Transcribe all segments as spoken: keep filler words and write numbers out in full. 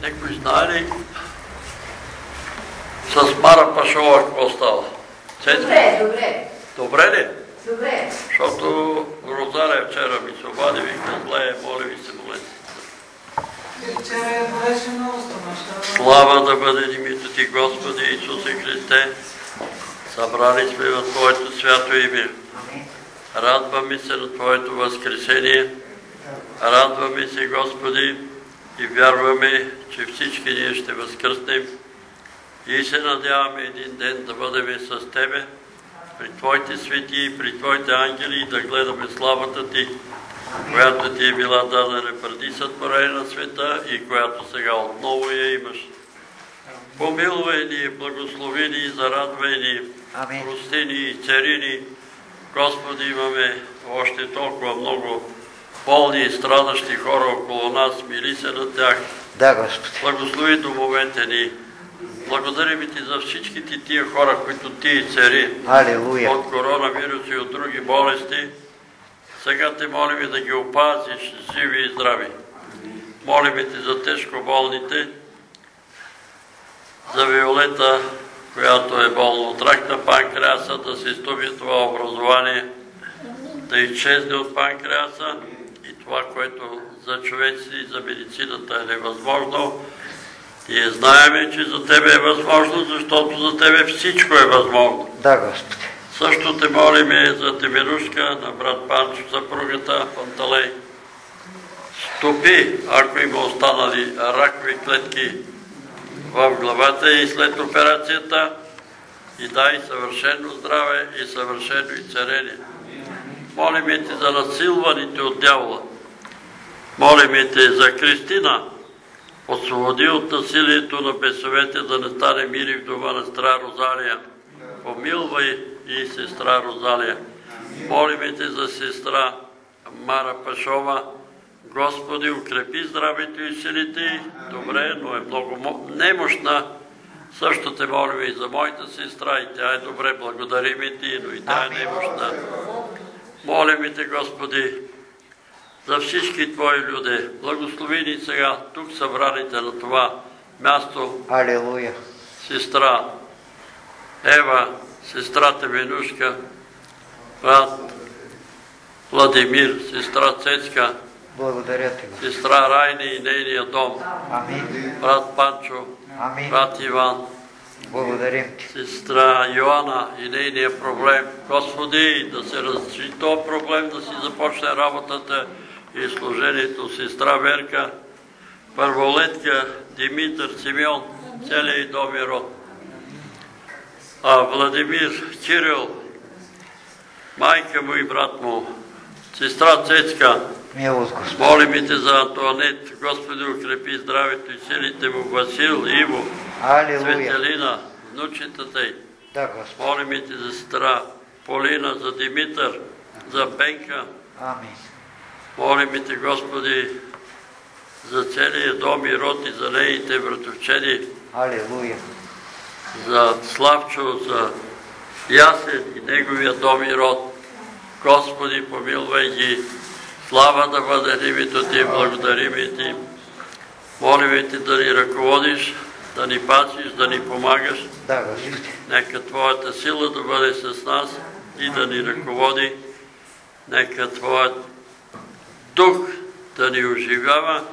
Некой знае ли с Мара Пашова какво става? Добре, добре. Добре ли? Добре. Защото Розария вчера ми се обади, вика, зле, моля ви се, молете. Вчера беше много страшно. Слава да бъде името ти, Господи Исусе Христе. Събрали сме в Твоето свято име. Радваме се на Твоето възкресение. Радваме се, Господи, и вярваме, че всички ние ще възкръснем и се надяваме един ден да бъдем с Тебе, при Твоите свети и при Твоите ангели, да гледаме славата Ти, която Ти е била дадена преди сътворение на света и която сега отново я имаш. Помилвай ни, благослови ни, зарадвай ни, прости ни и цари ни. Господи, имаме още толкова много болни и страдащи хора около нас, мили се на тях. Да, Господи. Благослови домовете ни. Благодарим Ти за всичките тия хора, които Ти цари Алилуя. от коронавирус и от други болести. Сега Те молим да ги опазиш живи и здрави. Молим Те за тежко болните, за Виолета, която е болна от рак на панкреаса, да се изтоби това образование, да изчезне от панкреаса и това, което за човеци и за медицината е невъзможно. Ние знаеме, че за Тебе е възможно, защото за Тебе всичко е възможно. Да, Господи. Също Те молиме за Теменушка, на брат Панчо, съпругата Панталей. Стопи, ако има останали ракови клетки в главата и след операцията, и дай съвършено здраве и съвършено изцеление. Молиме Те за насилваните от дявола. Молиме Те за Кристина. Освободи от насилието на бесовете, да не стане мири в дома на сестра Розалия. Помилвай и сестра Розалия. Молиме Те за сестра Мара Пашова. Господи, укрепи здравето и силите. Добре, но е много немощна. Също Те молим и за моята сестра, и тя е добре, благодарим Ти, но и тя е немощна. Молим Те, Господи, за всички Твои люди. Благослови ни сега, тук събраните на това място. Алилуя. Сестра Ева, сестра Теменушка, брат Владимир, сестра Цецка, благодаря Ти, сестра Райни и нейния дом, Амин. брат Панчо, Амин. брат Иван, благодарим Ти, сестра Йоана и нейния проблем. Господи, да се разреши този проблем, да си започне работата и служението. Сестра Верка, първолетка Димитър, Симеон, целият дом и род. А Владимир, Кирил, майка му и брат му, сестра Цецка, милост, Господи. молим Те за Антуанет. Господи, укрепи здравето и силите му, Васил, Иво, Алилуя. Светелина, внучетата й. Да, Господи. Молим Те за сестра Полина, за Димитър, за Пенка. Амин. Молим Те, Господи, за целия дом и род и за нейните братовчеди, Алилуя. за Славчо, за Ясен и неговия дом и род. Господи, помилвай ги. Слава да бъде името Ти, благодарим Ти. Молим Те да ни ръководиш, да ни пасиш, да ни помагаш. Да, Господи. Нека Твоята сила да бъде с нас и да ни ръководи. Нека Твоят дух да ни оживява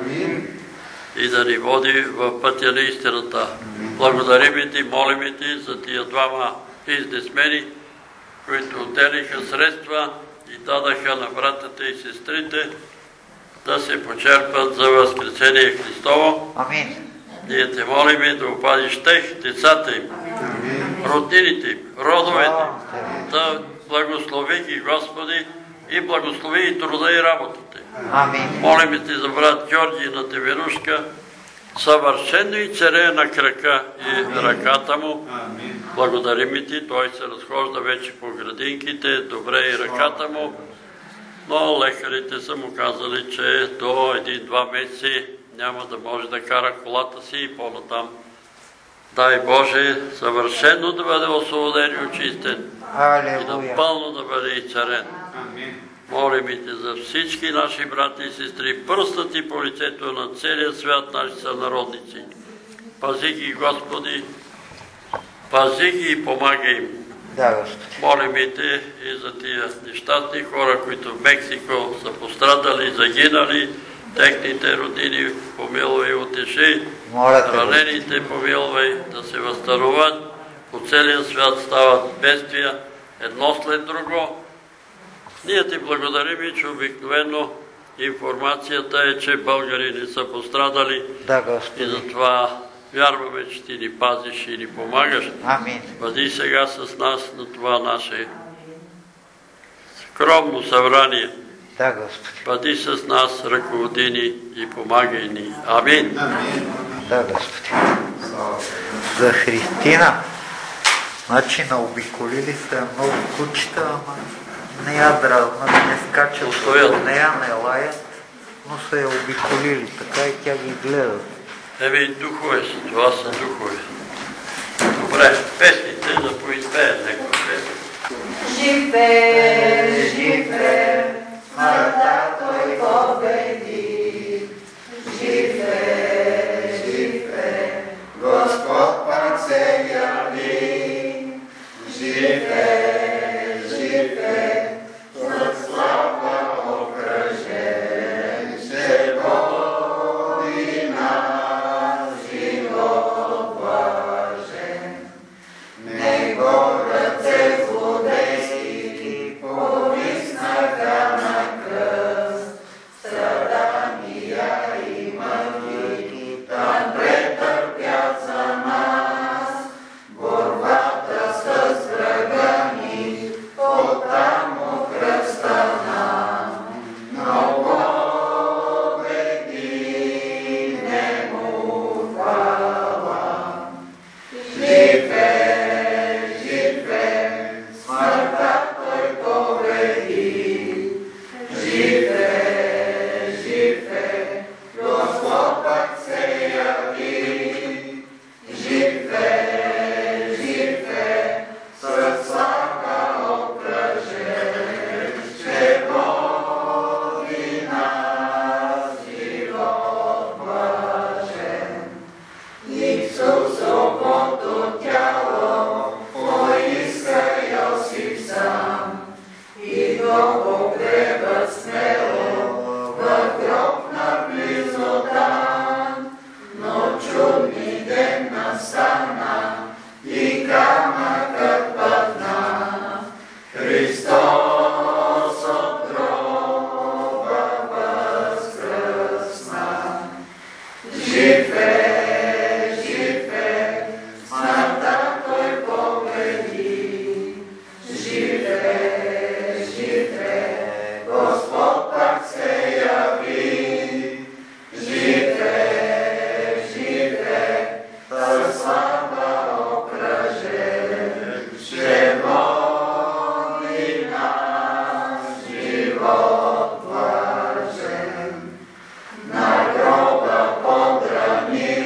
и да ни води в пътя на истината. Благодарим Ти, молим Ти за тия двама бизнесмени, които отделиха средства и дадаха на братята и сестрите да се почерпат за Възкресение Христово. Амин. Ние Те молим да опазиш тех, децата им, роднините им, родовете. Да благослови ги, Господи, и благослови и труда и работата. Амин. Молим Те за брат Георги на Теменушка, съвършено и царе на крака и ръката му. Благодарим Ти, той се разхожда вече по градинките, добре и ръката му, но лекарите са му казали, че до един-два месеци няма да може да кара колата си и по-натам. Дай Боже, съвършено да бъде освободен и очистен и напълно да бъде изцарен. Молим и Те за всички наши брати и сестри, пръстът Ти по лицето на целия свят, наши сънародници. Пази ги, Господи, пази ги и помагай им. Да, Господи. Молим и Те и за тия нещастни хора, които в Мексико са пострадали, загинали, техните родини помилвай и утеши, ранените помилвай да се възстановят, по целия свят стават бедствия, едно след друго. Ние Ти благодарим и че обикновено информацията е, че българи не са пострадали. Да, Господи. И затова вярваме, че Ти ни пазиш и ни помагаш. Амин. Бъди сега с нас на това наше скромно събрание. Да, Господи. Бъди с нас, ръководи ни и помагай ни. Амин. Да, Господи. За Христина. Значи наобиколили са много кучета, ама не я дразнат, не скачат от нея, не лаят, но са я обиколили така и тя ги гледа. Еми, духове са, това са духове. Добре, песните да поизпеят някаква песен. Живе, живе, смъртта Той победи. Живе, живе, Господ пак се яви. Живе, живе, с слава окръжен, се води на живот блажен. Него ръце злодейски повиснаха на кръст, страдания и мъки там претърпят за нас. Борбата с врага ни оттам у кръста нам, но победи нему хвала. Живе, живе, смъртта Той победи. Живе, живе, Господ пак се яви. Живе, живе, със слава окръжен, ще води нас живот блажен. Исусовото тяло поиска Йосиф сам и го погребат смело в гроб наблизо там. Но чудни ден настана и камъкът падна. Христос от гроба възкръсна. Живе, живе, смъртта Той победи. Живе, живе, Господ пак се яви. Живе, живе, със слава окръжен, ще води нас живот блажен. На гроба подрани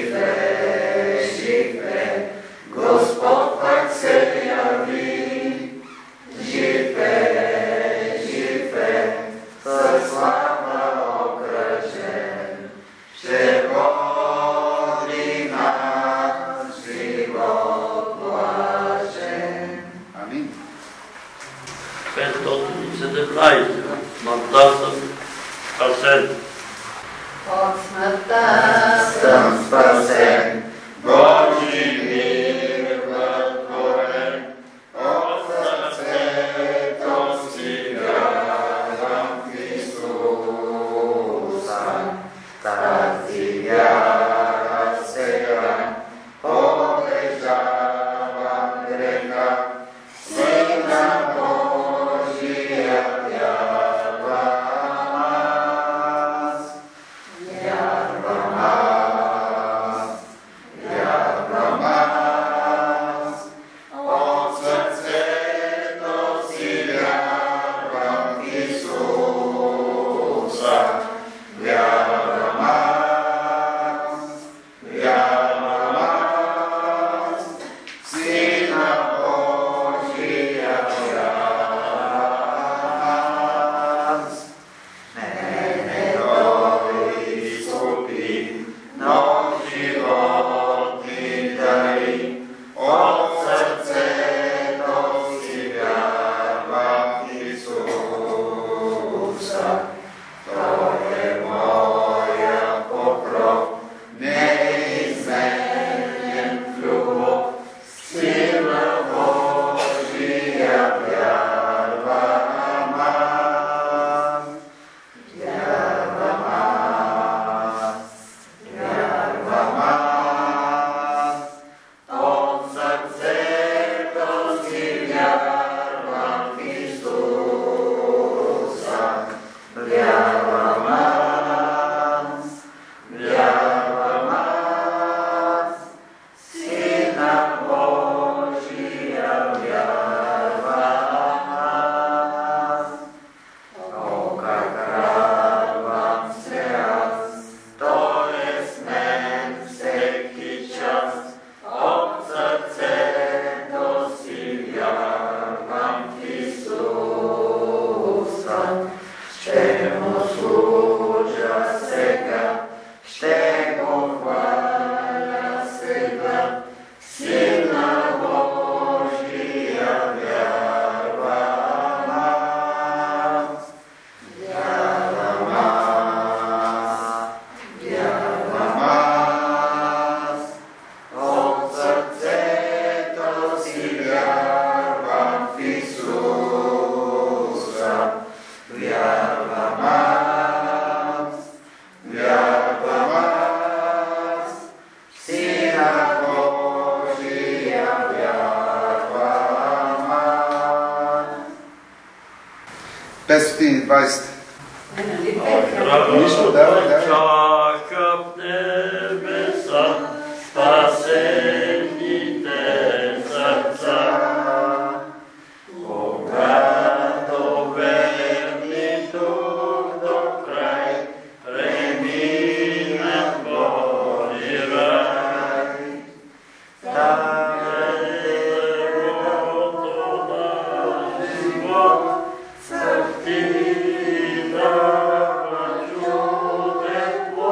петстотин и двадесет. Нищо, давай, давай. Чака в небеса, спасените сърца, когато верни тук до край, преминат Божи рай. Там е дървото на живот, цъфти дава чуден плод.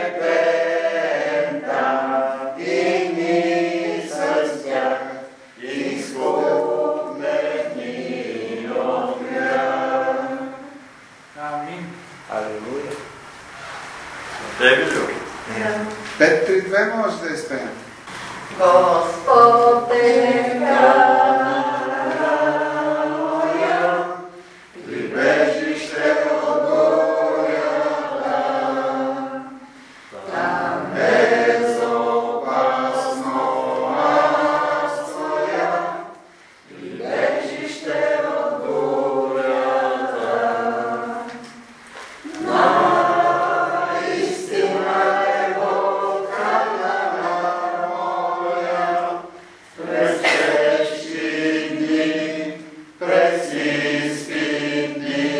Пет при две може да изпеем. Господи, моя, прибежище от бурята, там безопасно аз стоя, прибежище от бурята. Наистина е Бог камера моя, през тежки дни, през изпитни.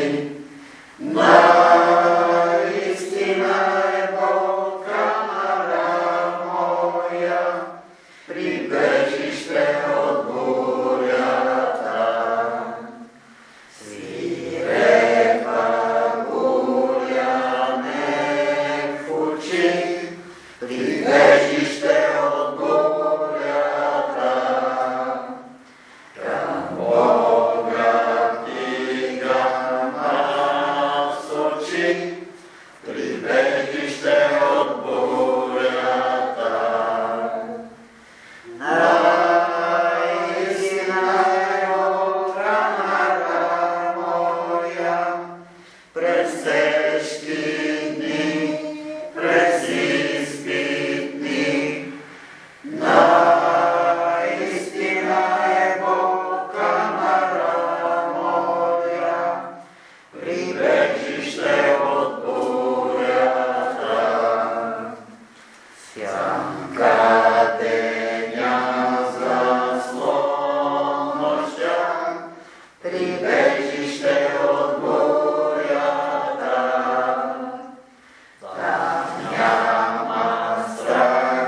Наистина е Бог камера моя, прибежище от бурята. Свирепа буря ме фучи, прибежище от бурята. Към Бога вдигам аз очи, прибежище от бурята. Наистина е Бог камера моя, през тежки дни, през изпитни. Наистина е Бог камера моя, прибежище от бурята. Сянка деня заслон нощя, прибежище от бурята. Там няма страх,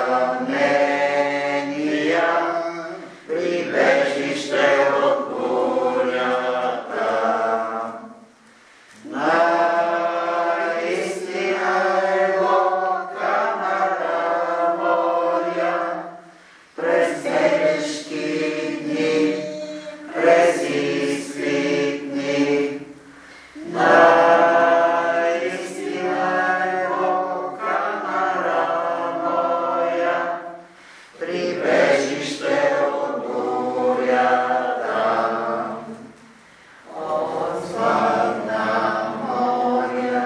съмнения, прибежище от бурята. Наистина е Бог камера моя, през тежки дни, през изпитни. Наистина е Бог камера моя, прибежище от бурята. Отзвънна моя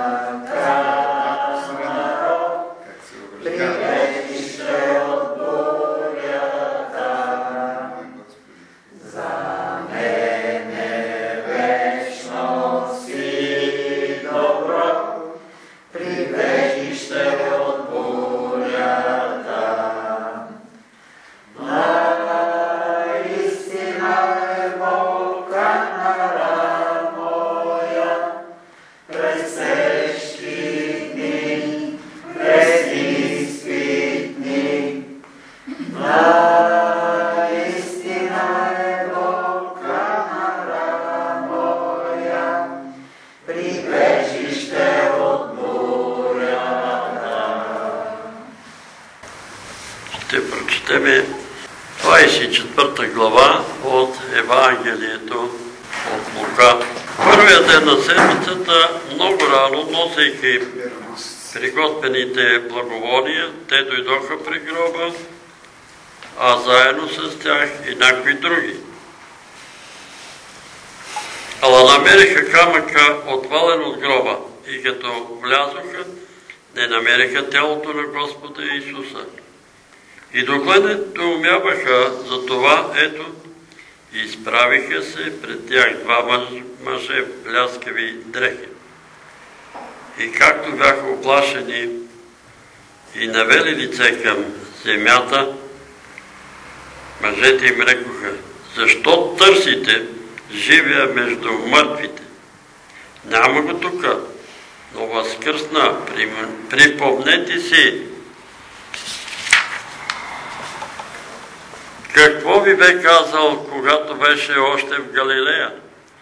камера, Как се обръщава? прибежище от бурята. Мой Господи. За мене вечно си добро, прибежище от бурята. Наистина е Бог камера моя, през тежки дни, през изпитни. Наистина е Бог камера моя, прибежище от бурята. Ще прочетеме двадесет и четвърта глава от Евангелието от Лука. Първия ден на седмицата, много рано, носейки Вероносец. приготвените благовония, те дойдоха при гроба, а заедно с тях и някои други. Ала намериха камъка отвален от гроба и като влязоха, не намериха тялото на Господа Исуса. И догледането умяваха за това, ето, изправиха се пред тях два мъж- мъже в бляскави дрехи. И както бяха оплашени и навели лице към земята, мъжете им рекоха: защо търсите живия между мъртвите? Няма го тука, но възкръсна, припомнете си. Какво ви бе казал, когато беше още в Галилея?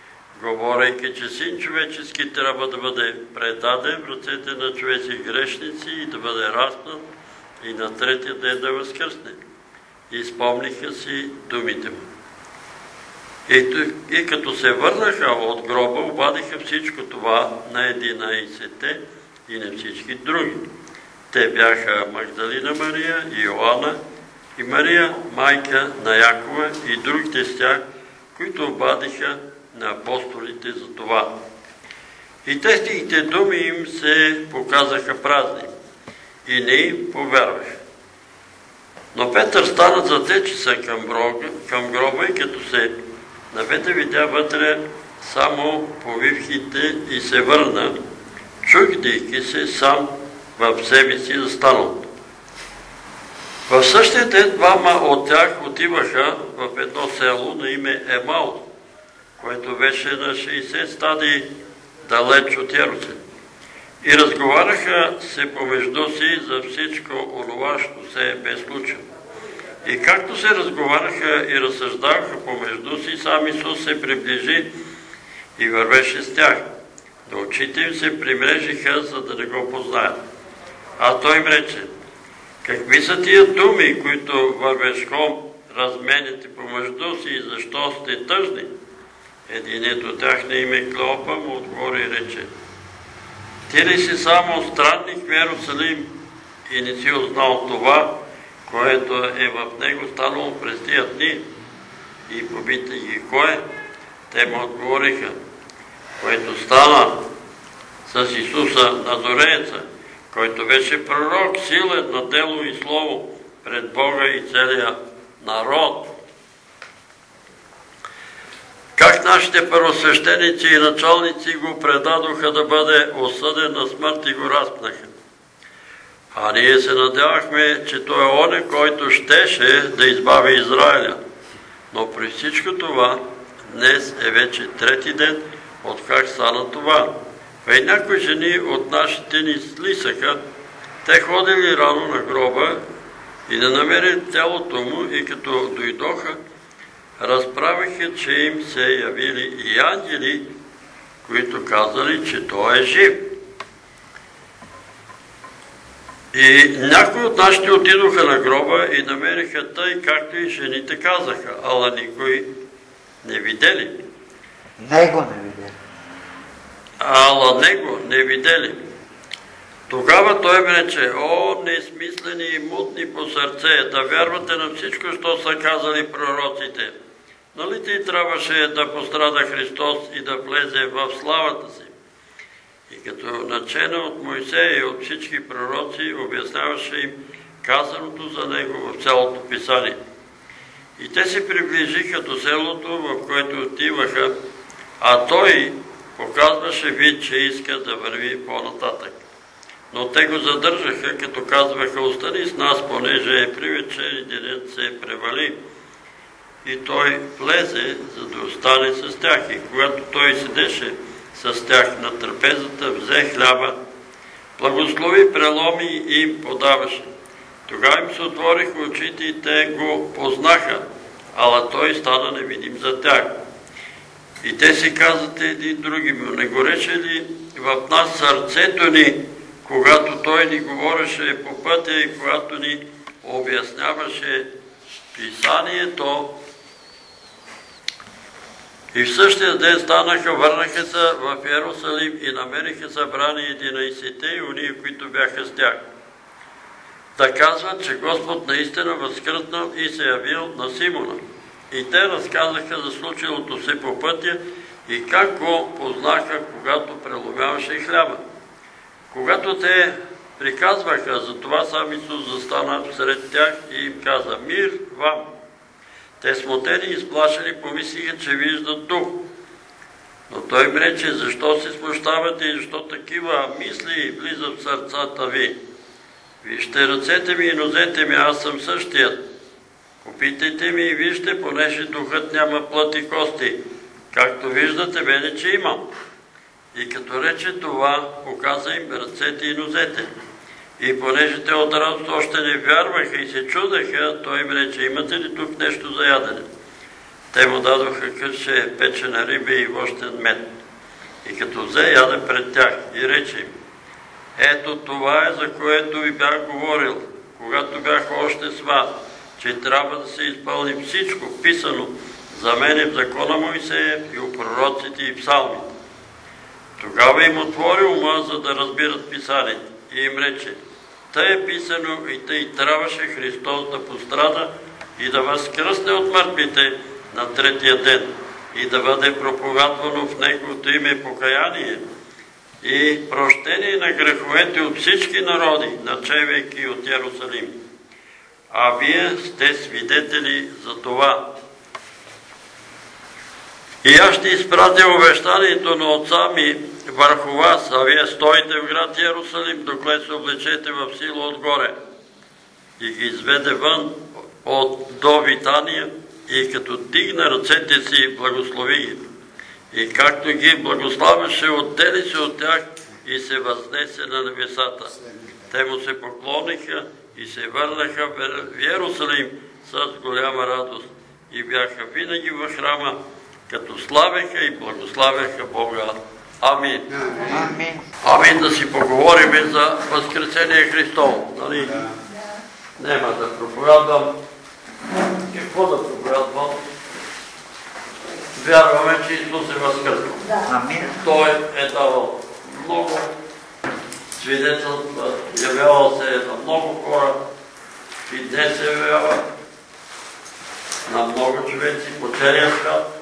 говорейки, че Син човечески трябва да бъде предаден в ръцете на човеци грешници и да бъде разпнат и на третия ден да възкръсне. И спомниха си думите му. И, и като се върнаха от гроба, обадиха всичко това на единайсетте и на всички други. Те бяха Магдалина Мария, и Йоанна, и Мария, майка на Якова, и другите с тях, които обадиха на апостолите за това. И техните думи им се показаха празни и не им повярваха. Но Петър стана затечеса към гроба, към гроба и като се наведе, видя вътре само повивките и се върна, чудейки се сам в себе си застанал. В същия ден двама от тях отиваха в едно село на име Емаус, което беше на шейсет стадии далеч от Йерусалим. И разговаряха се помежду си за всичко онова, що се бе случило. И както се разговаряха и разсъждаваха помежду си, сам Исус се приближи и вървеше с тях. Но очите им се примрежиха, за да не го познаят. А той им рече: какви са тия думи, които вървешком разменяте помежду си, и защо сте тъжни? Единият от тях на име Клеопа му отговори и рече: ти ли си само странник в Йерусалим и не си узнал това, което е в него станало през тия дни? И попита ги кое? Те му отговориха: което стана с Исуса Назорееца, който беше пророк, силен на дело и слово пред Бога и целия народ. Как нашите първосвещеници и началници го предадоха да бъде осъден на смърт и го разпнаха. А ние се надявахме, че той е оне, който щеше да избави Израиля. Но при всичко това, днес е вече трети ден, откак стана това. И някои жени от нашите ни слисаха, те ходили рано на гроба и да намерят тялото му, и като дойдоха, разправиха, че им се явили и ангели, които казали, че той е жив. И някои от нашите отидоха на гроба и намериха тъй, както и жените казаха, ала никой не видели. Него не видели. Ала него не видели. Тогава той им рече: о, несмислени и мутни по сърце, да вярвате на всичко, що са казали пророците. Нали ти трябваше да пострада Христос и да влезе в славата си? И като начена от Мойсея и от всички пророци, обясняваше им казаното за него в цялото писание. И те се приближиха до селото, в което отиваха, а той показваше вид, че иска да върви по-нататък. Но те го задържаха, като казваха: остани с нас, понеже е привечер и денят се превали. И той влезе, за да остане с тях. И когато той седеше с тях на трапезата, взе хляба, благослови, преломи и им подаваше. Тогава им се отвориха очите и те го познаха, ала той стана невидим за тях. И те си казат един други му: не гореше ли в нас сърцето ни, когато той ни говореше по пътя и когато ни обясняваше писанието? И в същия ден станаха, върнаха се в Йерусалим и намериха събрани единайсетте и уния, които бяха с тях. Да казват, че Господ наистина възкръснал и се явил на Симона. И те разказаха за случилото се по пътя и как го познаха, когато преломяваше хляба. Когато те приказваха за това, сам Исус застана сред тях и им каза: мир вам! Те смутени и изплашени помислиха, че виждат дух. Но той им рече: защо се смущавате и защо такива мисли влизат в сърцата ви? Вижте ръцете ми и нозете ми, аз съм същият. Попитайте ми и вижте, понеже духът няма плът и кости. Както виждате, мене, че имам. И като рече това, показа им ръцете и нозете. И понеже те от радост още не вярваха и се чудеха, той им рече: имате ли тук нещо за ядене? Те му дадоха кърше печена риба и вощен мед. И като взе, яде пред тях и рече им: ето това е, за което ви бях говорил, когато бях още с вас, че трябва да се изпълни всичко писано за мене в закона Моисеев и у пророците и псалмите. Тогава им отвори ума, за да разбират писанието, и им рече: тъй е писано и тъй трябваше Христос да пострада и да възкръсне от мъртвите на третия ден и да бъде проповядвано в Неговото име покаяние и прощение на греховете от всички народи, начевайки от Иерусалим. А вие сте свидетели за това. И аз ще изпратя обещанието на отца ми върху вас, а вие стоите в град Иерусалим, докле се облечете в сила отгоре. И ги изведе вън от до Витания, и като дигна ръцете си, благослови ги. И както ги благославяше, оттели се от тях и се възнесе на небесата. Те му се поклониха и се върнаха в Иерусалим с голяма радост и бяха винаги в храма, като славеха и благославяха Бога. Амин. Амин. Амин. Да си поговорим за Възкресение Христово. Нали? Нема да проповядвам. Какво да проповядвам? Вярваме, че Исус е възкръснал. Амин. Той е давал много свидетелства, явявал се на много хора и днес се явява на много човеци по целия свят.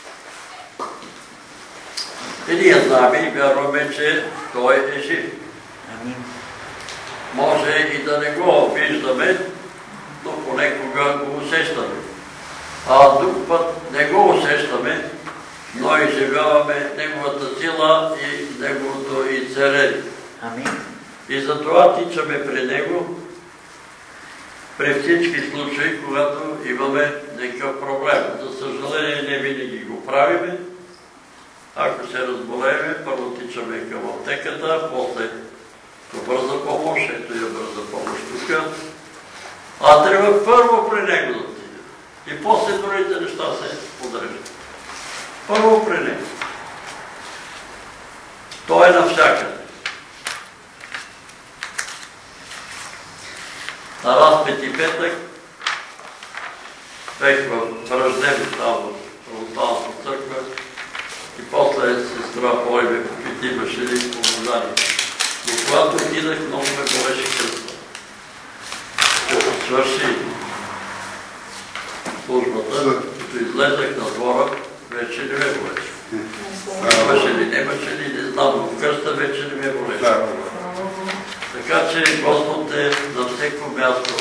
И ние знаем и вярваме, че Той е жив. Амин. Може и да не го виждаме, но понекога го усещаме. А друг път не го усещаме, но изживяваме Неговата сила и Неговото изцеление. Амин. И затова тичаме при Него при всички случаи, когато имаме някакъв проблем. За съжаление, не винаги го правиме. Ако се разболеме, първо тичаме към аптеката, после до бърза помощ, ето е бърза помощ тук. А трябва първо при Него да отиде. И после другите неща се подреждат. Първо при Него. Той е навсякъде. На Разпет и петък бех в Враждебни, там в Православната църква, и после сестра Поли ме попити, имаше ли помазание. Но когато отидах, много ме болеше кръста. Като свърши службата, като излезах на двора, вече не ме болеше. Имаше ли, немаше ли, не знам, но в кръста вече не ме болеше. Така че Господ е на всеко място,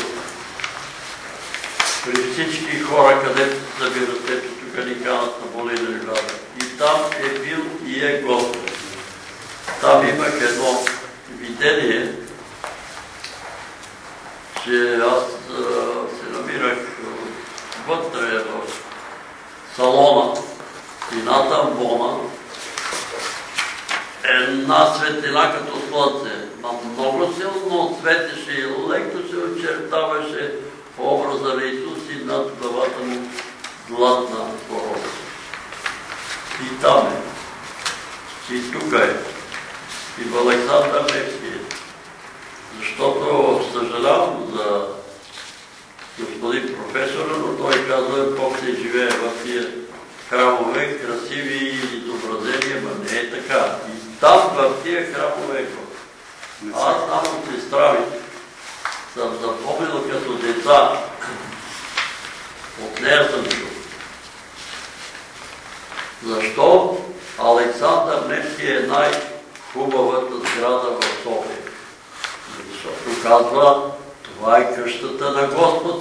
при всички хора, където се събират, ето тук ни канат на болина любада. И там е бил и е Господ. Там имах едно видение, че аз а, се намирах вътре в салона и над амбона, една светлина като слънце, но много силно светеше и леко се очертаваше в образа на Исус и над главата му златна корона. И там е, и тук е, и в Александър Невски е. Защото съжалявам за господин професора, но той казва, Бог се живее в тия храмове, красиви и изобразени, ама не е така. И там в тия храмове е Бог. Аз само се страви, съм запомнил като деца, от нея съм чул. Защо Александър Невски е най-хубавата сграда в София? Защото казва, това е къщата на Господ.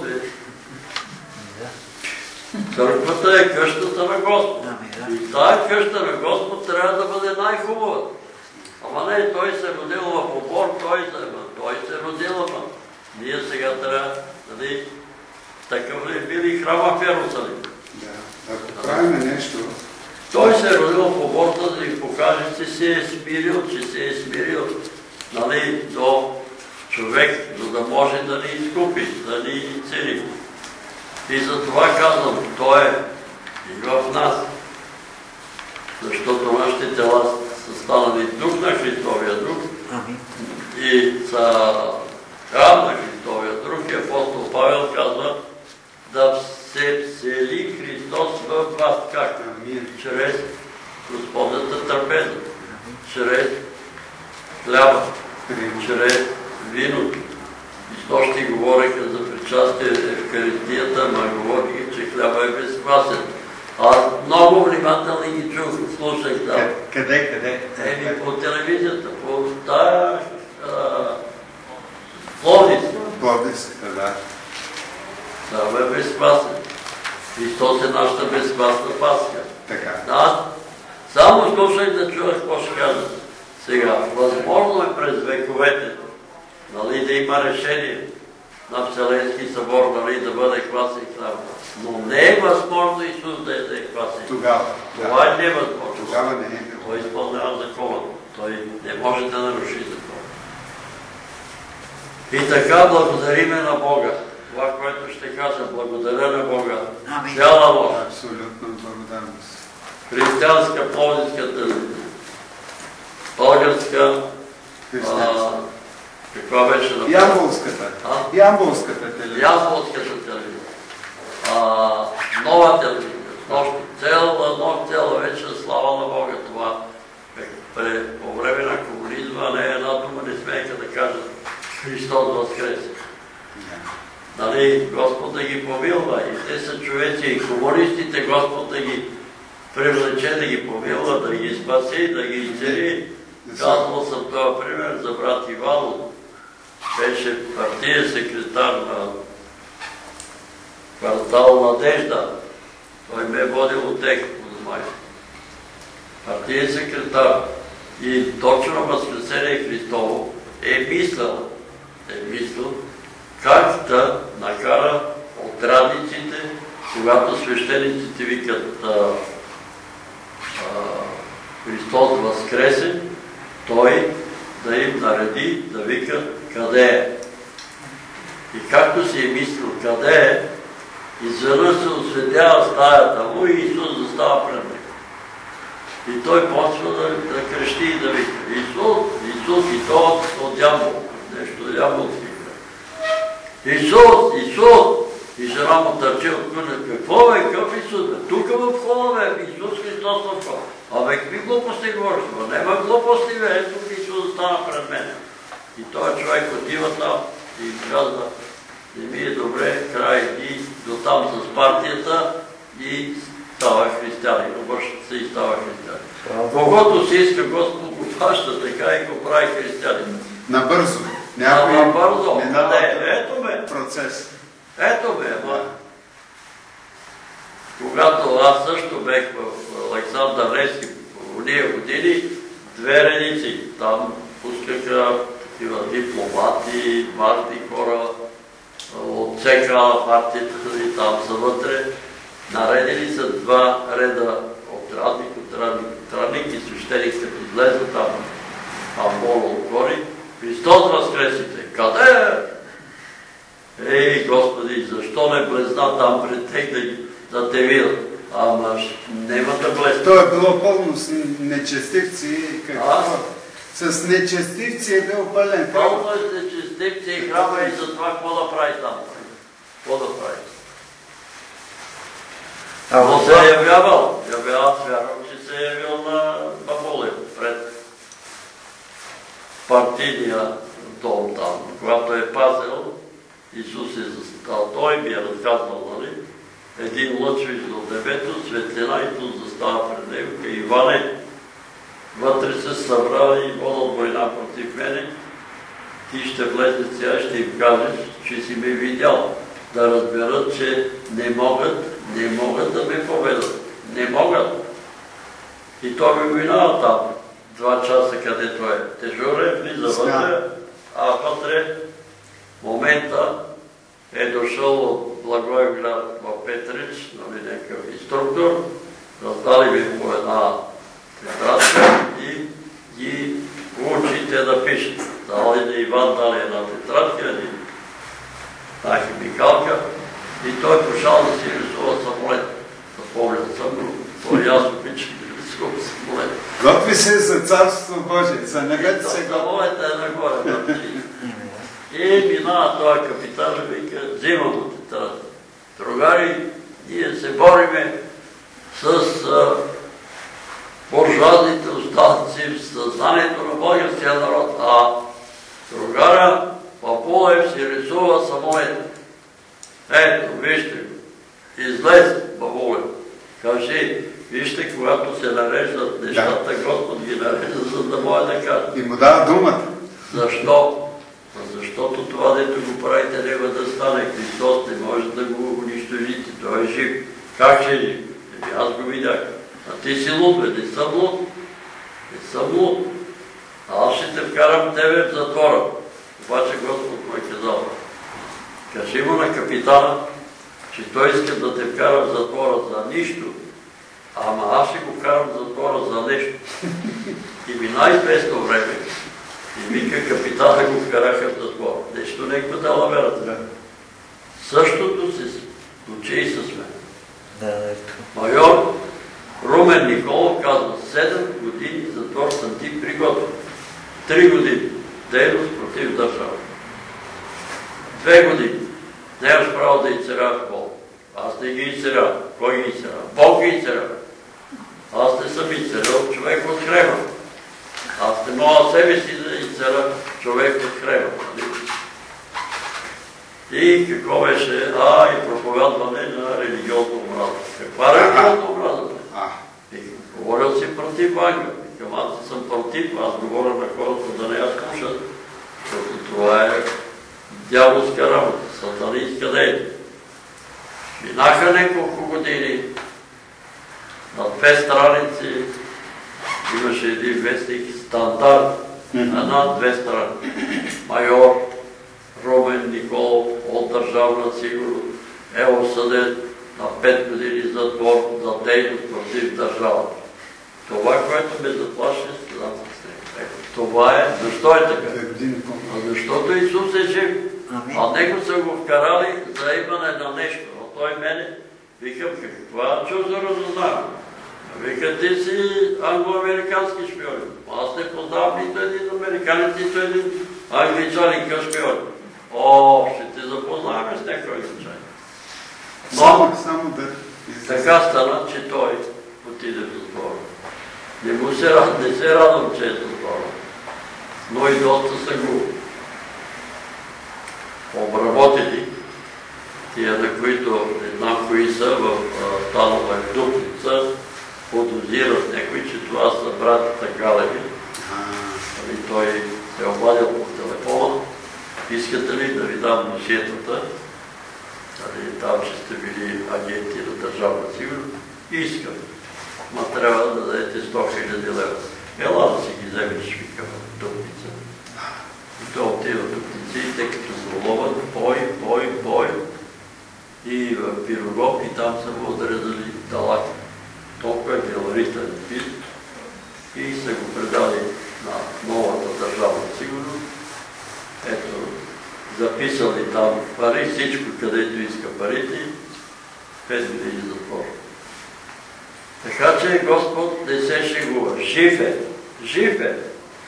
Църквата е къщата на Господ. И тая къща на Господ трябва да бъде най-хубавата. Ама не, той се родил в обор, той се, той се родил, ама ние сега трябва, нали, такъв ли били храма в Иерусалим. Да, ако правиме нещо... Той се е родил в обор, да ни покаже, че се е смирил, че се е смирил, нали, до човек, за да може да ни изкупи, да ни цели. И за това казвам, той е и в нас. Защото нашите тела са станали дух на Христовия дух и са храм на Христовия дух. И апостол Павел казва да се всели Христос в вас. Как? Чрез Господната търпение, чрез хляба, чрез виното. И то ще говориха за причастие в Евхаристията, ма говориха, че хляба е безквасен. Аз много внимателно ги чух, слушах там. Къде, къде? Еми по телевизията, по тая Пловдивска. Пловдивската, да. Хляба е безквасен. Христос е нашата безквасна паска. Така. Аз само слушах да чуя какво ще кажа. Сега, възможно е през вековете, нали, да има решение на Вселенски събор, нали, да бъде квасен хляб. Но не е възможно Исус да е квасен. Тогава. Това е невъзможно. Тогава не е било. Той изпълнява закона. Той не може да наруши закона. И така благодариме на Бога. Това, което ще кажа, благодаря на Бога. Цяла нощ. Абсолютно благодарност. Християнска, пловдивска телевизия. Българска, каква беше на Ямболската. Ямболската телевизия. Ямболската телевизия. Нова телевизия. Цяла нощ, цяла вечер, слава на Бога. Това по време на комунизма не е една дума, не смееха да кажат Христос възкресе. Нали, Господ да ги помилва и те са човеци и комунистите, Господ да ги привлече, да ги помилва, да ги спаси, да ги изцели. Казвал съм това пример за брат Иван. Беше партиен секретар на квартал Надежда. Той ме е водил от тех, познавай. Партиен секретар. И точно Възкресение Христово е мислял, е мислял как да накара отрадниците, когато свещениците викат Христос възкресе, той да им нареди да вика къде е. И както си е мислил къде е, изведнъж се осветява стаята му и Исус застава пред него. И той почва да, да крещи и да вика Исус, Исус, и то от Ямбол, нещо ямболски. Исус, Исус! И жена му търчи от куня. Какво бе, какъв Исус бе? Тук в входа бе, Исус Христос в входа. Абе, какви глупости говориш? Нема глупости бе, ето Исус стана пред мен. И този човек отива там и казва, не ми е добре, край и до там с партията и става християнин. Обръща се и става християнин. Когато си иска Господ го фаща така и го прави християнин. Набързо. Набързо. Къде? Ето ме. Процес. Ето ме, ама. Когато аз също бех в Александър Невски по уния години, две редици. Там пускаха такива дипломати, важни хора от ЦК партията и там са вътре. Наредили са два реда отрадник, отрадник, отрадник и свещеник като излезе там. Там моло отгори. Христос възкресите. Къде е? Ей, Господи, защо не блезна там пред тех да, да те видят? Ама нема да блезна. То е било пълно с нечестивци. Какво? С нечестивци е бил пълен. Пълно е с нечестивци и храма и за това какво да прави там? Какво да прави? Но се е явявал. Явявал, вярвам, че се е явил на Баболев пред партийния дом там. Когато е пазил, Исус е застал. Той ми е разказвал, нали? Един лъч вижда от небето, светлина, Исус застава пред него. И Иване, вътре се събрава и водят война против мене. Ти ще влезе сега, ще им кажеш, че си ме видял. Да разберат, че не могат, не могат да ме победат. Не могат. И той ми минава там. Два часа където е. Дежурен, влиза вътре, а вътре момента е дошъл от Благоевград в Петрич, нали, някакъв инструктор, раздали ми по една тетрадка и ги учи те да пишат. Дали на Иван, дали една тетрадка, една химикалка и той пошал да си рисува самолет. Да поглед Готви се за Царството Божие, за небето се готви. Самолета е нагоре. И минава този капитан и вика, взимам от тази. Другари, ние се бориме с буржуазните остатъци в съзнанието на българския народ, а другаря Папулев си рисува самолет. Ето, вижте го. Излез Папулев. Кажи, вижте, когато се нареждат нещата, Господ ги нарежда, за да може да каже. И му дава думата. Защо? Защото това, дето го правите, няма да стане. Христос не може да го унищожите. Той е жив. Как ще е жив? Еми аз го видях. А ти си луд, бе, не съм луд. Не съм луд. Аз ще те вкарам тебе в затвора. Обаче Господ му е казал. Кажи му на капитана, че той иска да те вкара в затвора за нищо, ама аз ще го вкарам в затвора за нещо. И мина известно време. И вика капитана го вкараха в затвора. Нещо не е дала верата. Същото се случи и с мен. Майор Румен Николов казва, седем години затвор съм ти приготвен. Три години. Дейност против държава. Две години. Не имаш право да изцеряваш Бог. Аз не ги изцерявам. Кой ги изцерява? Бог ги изцерява. Аз не съм изцерял човек от хлеба. Аз не мога себе си да изцеря човек от хлеба. И какво беше? А, и проповядване на религиозна омраза. Каква религиозна омраза? Говорил си против Ангел. Към аз съм против, аз говоря на хората да не я слушат, защото това е дяволска работа, сатанинска дейност. Минаха няколко години, на две страници имаше един вестник Стандарт, на две страници. Майор Румен Николов от Държавна сигурност е осъден на пет години затвор за дейност против държавата. Това, което ме заплаши, това е, защо е така? А защото Исус е жив. А него са го вкарали за имане на нещо. А той мене, викам, каква чужда разузнава? Вика, ти си англо-американски шпион. Аз не познавам нито един американец, нито един англичанин към шпион. О, ще те запознаваме с някой англичанин. Но, така стана, че той отиде в затвора. Не му се радвам, не се радвам, че е затвора. Но и доста са го обработили. Тия, на които не знам кои са, в Станова и Дупница, подозират някой, че това са братята Галеви. И той се е обадил по телефона. Искате ли да ви дам носиетата? Там, че сте били агенти на Държавна сигурност? Искам. Ма трябва да дадете сто хиляди лева. Ела да си ги вземеш, вика в Дупница. И той отива в Дупница и те като се уловат, бой, бой, бой. И в Пирогов и там са му отрезали талак. Толкова е беларитен пит и са го предали на новата Държавна сигурност. Ето, записали там пари, всичко където иска парите, пет години затвор. Така че Господ не се шегува. Жив е. Жив е.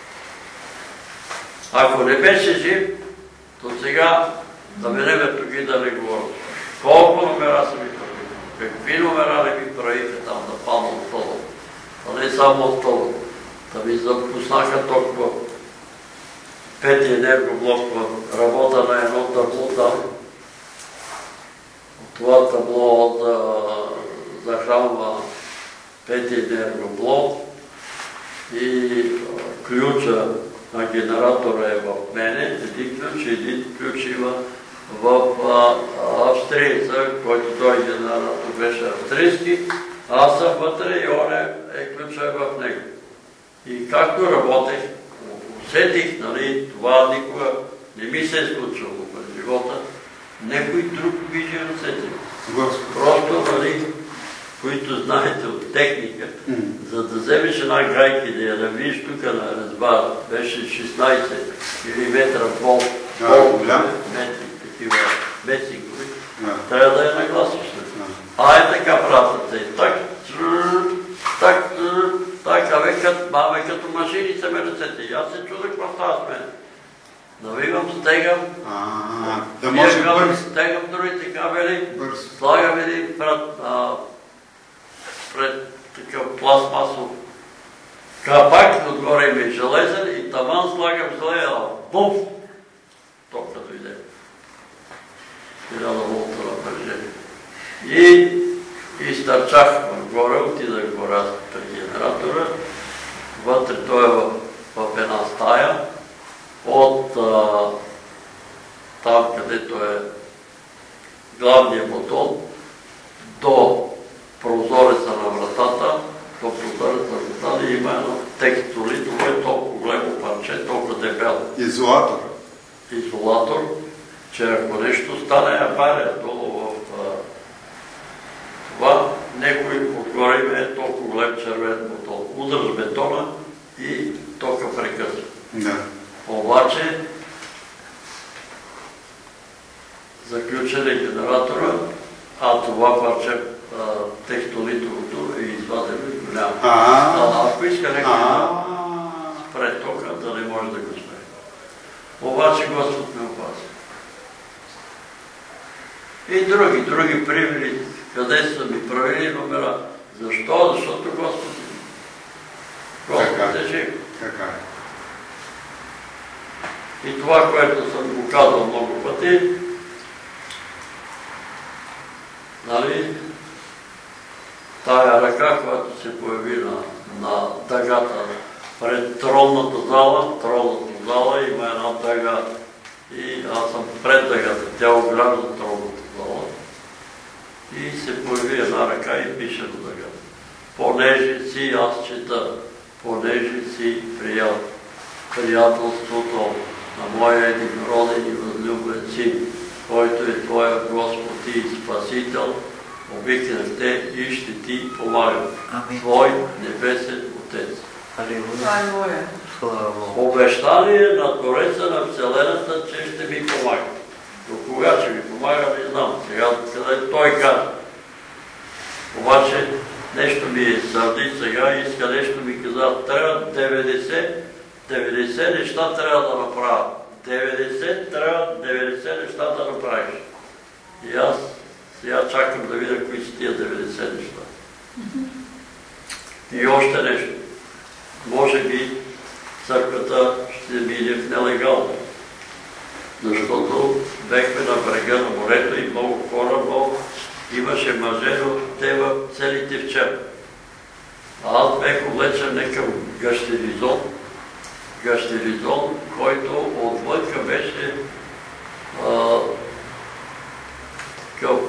Ако не беше жив, то сега да менеме тук и да не говорим. Колко номера са ми правили? Какви номера не ми правите там да падна от столу? А не само от столу. Да ми запуснаха толкова пети енергоблок в работа на едно табло там. Това табло захранва пети енергоблок и ключа на генератора е в мене. Един ключ, един ключ има в австрийца, който той генератор беше австрийски. Аз съм вътре и он е ключа е в него. И както работех, усетих, нали, това никога не ми се е случило в живота, някой друг вижда усетих. Просто, нали, които знаете от техника, за да вземеш една гайка и да я навиш тук на резба, беше шестнайсет милиметра болт, метри, такива месикови, трябва да я нагласиш. А е така правата, так, так, так, а векът, мама Да може Ние казваме, бързо. стегам другите кабели, Бързо. слагам един пред, а, пред такъв пластмасов капак, отгоре има и железен и таван слагам железен, буф! Тока дойде. Хиляда волта напрежение. И изтърчах горе, отидах горе при генератора. Вътре той е в, в една стая. От а, там, където е главният бутон, до прозореца на вратата, до прозореца на вратата има едно текстули, това е толкова големо парче, толкова дебело. Изолатор. Изолатор, че ако нещо стане авария долу в а, това, някой отгоре има е толкова голем червен бутон. Удръж бетона и тока прекъсва. Да. Обаче, заключен е генератора, а това парче текстолитовото е извадено и голямо. А ако иска някой да спре тока, да не може да го спре. Обаче Господ ме опази. И други, други примери, къде са ми правили номера. Защо? Защото Господ е. Господ е жив. Така е. И това, което съм го казал много пъти, нали, тая ръка, която се появи на, на дъгата пред тронната зала, тронната зала има една дъга и аз съм пред дъгата, тя огражда тронната зала и се появи една ръка и пише на дъгата. Понеже си, аз чета, понеже си приял приятелството на моя единороден и възлюбен син, който е Твоя Господ и Спасител, обикнах те и ще ти помагам. Твой небесен Отец. Алилуя. Обещание на Твореца на Вселената, че ще ми помага. До кога ще ми помага, не знам. Сега, къде той казва. Обаче нещо ми е сърди сега и иска нещо ми каза. Трябва деветдесет, деветдесет неща трябва да направя. деветдесет трябва деветдесет неща да направиш. И аз сега чакам да видя кои са тия деветдесет неща. И още нещо. Може би църквата ще мине в нелегално. Защото бехме на брега на морето и много хора, много имаше мъже, но те в целите в черп. А аз бех облечен некъм гащеризон, гащеризон, който отвънка беше такъв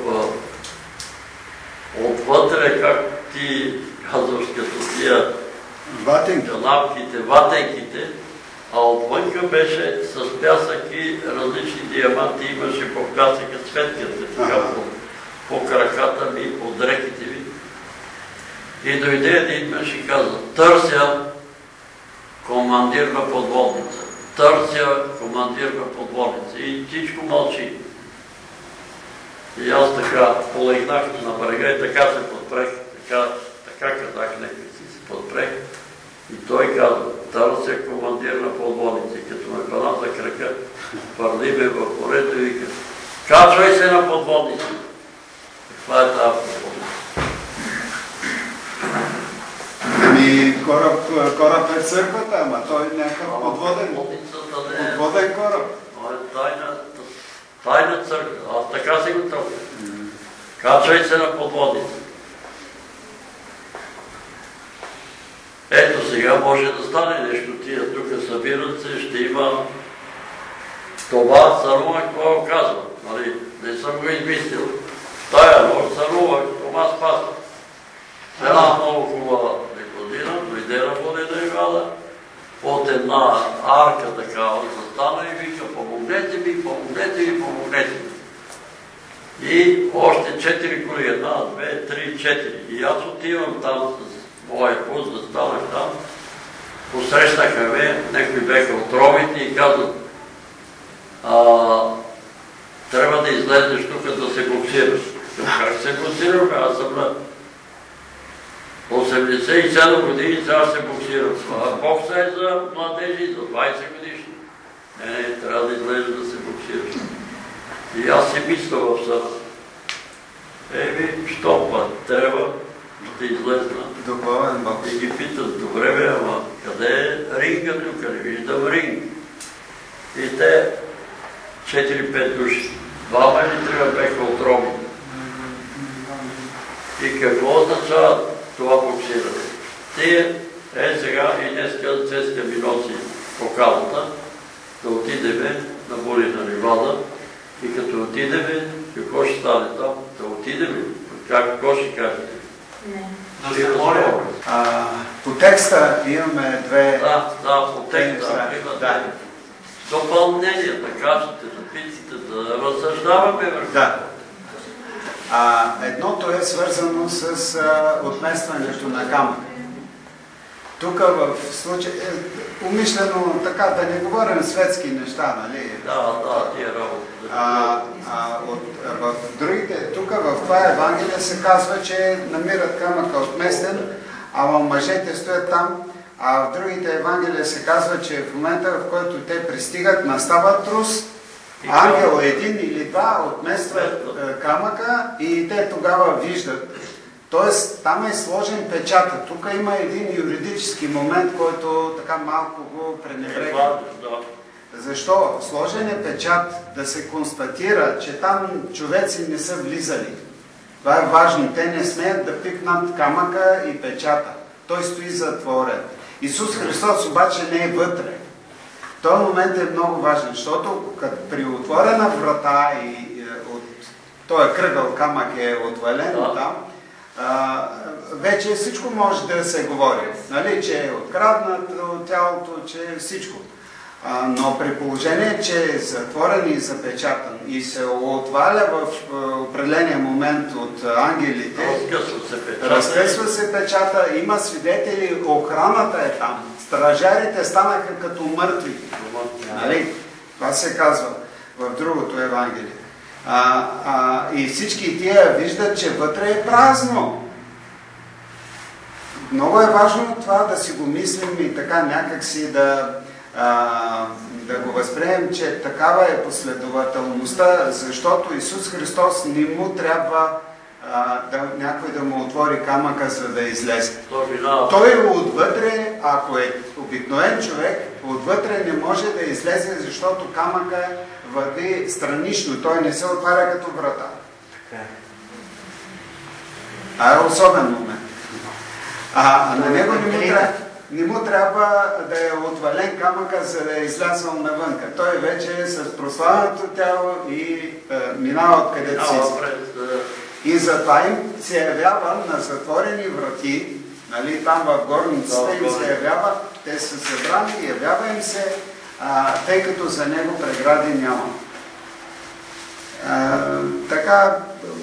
отвътре, как ти казваш, като тия лапките, ватенките, а отвънка беше с пясък и различни диаманти, имаше по пясъка цветката, така по, по краката ми, по дреките ми. И дойде един мъж и каза, търся командир на подводница, търся командир на подводница и всичко мълчи. И аз така полегнах на брега и така се подпрех, така, така казах, нека си се подпрех. И той казва, търся командир на подводница. И като ме пана за крака, парли ме в морето и вика, качвай се на подводница. Каква е тази подводница? Ами кораб е църквата, ама той е някакъв подводен, подводен кораб. Това е тайна църква. Аз така си го тълкам. Качвай се на подводница. Ето сега може да стане нещо. Тия тук събират се, ще има това царувах, това го казва. Нали? Не съм го измислил. Тая нощ царувах, това спаса. Една много хубава година, дойде на водена Ивада, от една арка такава застана и вика, помогнете ми, помогнете ми, помогнете ми. И още четири коли, една, две, три, четири. И аз отивам там с моя бус, застанах там, посрещнаха ме, някои беха отровити и казват, трябва да излезеш тук да се боксираш. Как се боксирам? Аз съм на осемдесет и седем години, сега се боксирам. Бокса е за младежи, за двайсет годишни. Не, не, трябва да излезеш да се боксираш. И аз си мисля в съда. Еми, що път трябва да излезна. Духовен Бог. И ги питат, добре бе, ама къде е ринга тук? Не виждам ринг. И те, четири-пет души, двама или трима беха от роми. И какво означава това боксиране? Тие, е сега и днеска цеска ми носи покалата, да отидеме на Бурина Ривада и като отидеме, какво ще стане там? Да отидеме. Какво ще кажете? Не. Да се моля. По текста имаме две... Да, да, по текста. Да. Допълнение, да кажете, да питате, да разсъждаваме върху. Да. А, едното е свързано с а, отместването на камък. Тук в случай, е, умишлено така, да не говорим светски неща, нали? Да, да, тия работи. А, а, от, в другите, тук в това Евангелие се казва, че намират камъка отместен, а мъжете стоят там, а в другите Евангелия се казва, че в момента, в който те пристигат, настава трус, ангел един или два отместват камъка и те тогава виждат. Тоест, там е сложен печата. Тук има един юридически момент, който така малко го пренебрегва. Защо? Сложен е печат да се констатира, че там човеци не са влизали. Това е важно. Те не смеят да пипнат камъка и печата. Той стои затворен. Исус Христос обаче не е вътре. Този момент е много важен, защото при отворена врата и от този кръгъл камък е отвален там, а, вече всичко може да се говори. Нали? Че е откраднато тялото, че е всичко. А, но при положение, че е затворен и запечатан и се отваля в определения момент от ангелите, разкъсва се печата, има свидетели, охраната е там, стражарите станаха като мъртви. Нали? Това се казва в другото Евангелие. А, а, и всички тия виждат, че вътре е празно. Много е важно това да си го мислим и така някакси да, а, да го възприемем, че такава е последователността, защото Исус Христос не му трябва а, да, някой да му отвори камъка, за да излезе. Той отвътре, ако е обикновен човек, отвътре не може да излезе, защото камъка върви странично, той не се отваря като врата. А е особен момент. А, а на него не му, трябва, не му трябва да е отвален камъка, за да е излязъл навънка. Той вече е с прославеното тяло и е, минава откъдето си. И затова им се явява на затворени врати, нали, там в горницата им се явява, те са събрани, явява им се, а, тъй като за него прегради няма. А, така,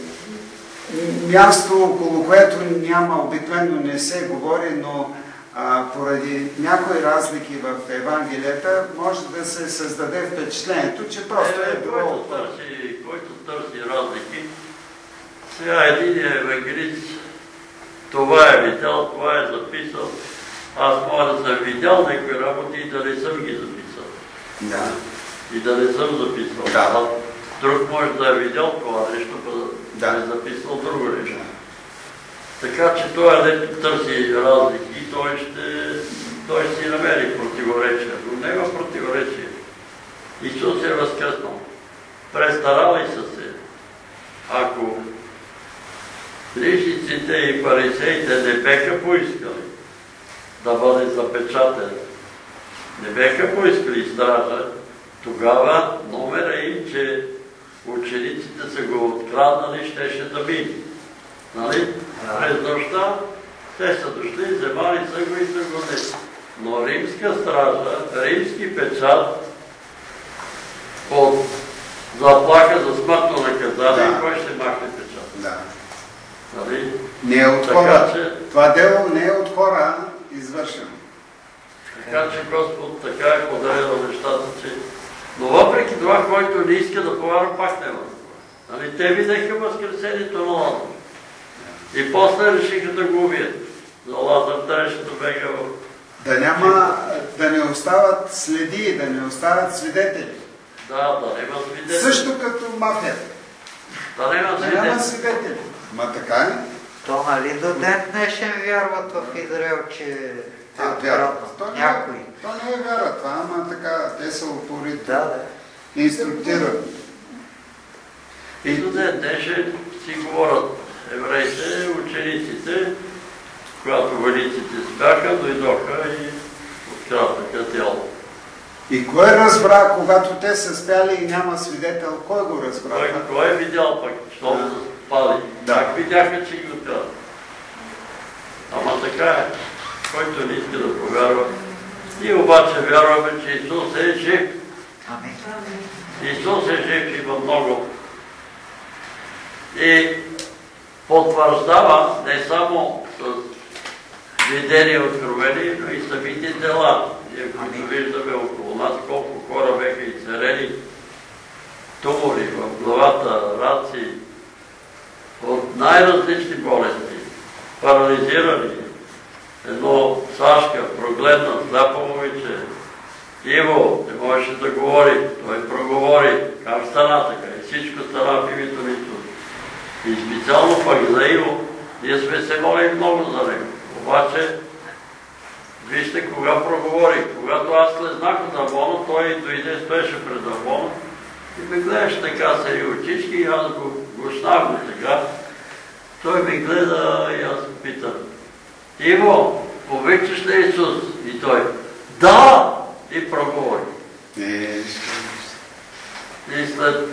място, около което няма, обикновено не се говори, но а, поради някои разлики в Евангелията може да се създаде впечатлението, че просто е, е било... Който търси, който търси разлики, сега един евангелист това е видял, това е записал. Аз мога да съм видял някои работи и да не съм ги записал. Да. И да не съм записал. Да. Друг може да е видял това нещо, да е записал друго нещо. Така че той, дето търси разлики, той ще, той ще си намери противоречия. Но няма противоречие. Исус е възкръснал. Престарали са се. Ако лишниците и фарисеите не беха поискали да бъде запечатен, не беха поискали стража, тогава номера им, че учениците са го откраднали, щеше да мине. Нали? През нощта те са дошли, вземали са го и са го несли. Но римска стража, римски печат от заплаха за смъртно наказание, да. Кой ще махне печат? Да. Нали? Не е от хора. Че... Това дело не е от хора извършено. Така че Господ така е подарил нещата, че... Но въпреки това, който не иска да повярва, пак няма. Нали? Те видяха възкресението на Лазар. И после решиха да го убият. За Лазар трябваше да бега в... Да няма, да не остават следи, да не остават свидетели. Да, да няма свидетели. Също като мафията. Да няма Да няма свидетели. свидетели. Ма така е? То нали до ден днешен вярват в Израел, че е А, вяра. откраднат То не, някой. е, то не е вяра това, ама така, те са упорити. Да, да. Инструктират. И до ден днешен си говорят евреите, учениците, когато войниците спяха, дойдоха и откраднаха тяло. И кой разбра, когато те са спяли и няма свидетел, кой го разбра? Кой, кой е видял пък, щом да спали? Да. Как видяха, че ги открадат? Ама така е. Който не иска да повярва. Ние обаче вярваме, че Исус е жив. Амин. Исус е жив, има много. И потвърждава не само с видени откровени, но и самите дела. Ние, които виждаме около нас, колко хора беха изцелени, тумори в главата, раци, от най-различни болести, парализирани. Едно Сашка прогледна сляпо момиче. Иво не можеше да говори, той проговори. Как стана така? И всичко стана в името на Исус. И специално пък за Иво, ние сме се молили много за него. Обаче, вижте кога проговори. Когато аз слезнах от Авона, той дойде, стоеше пред Авона и ме гледаше така се и очички и аз го гушнах го така. Той ме гледа и аз питам: Иво, обичаш ли Исус? И той: да! И проговори. Не, И след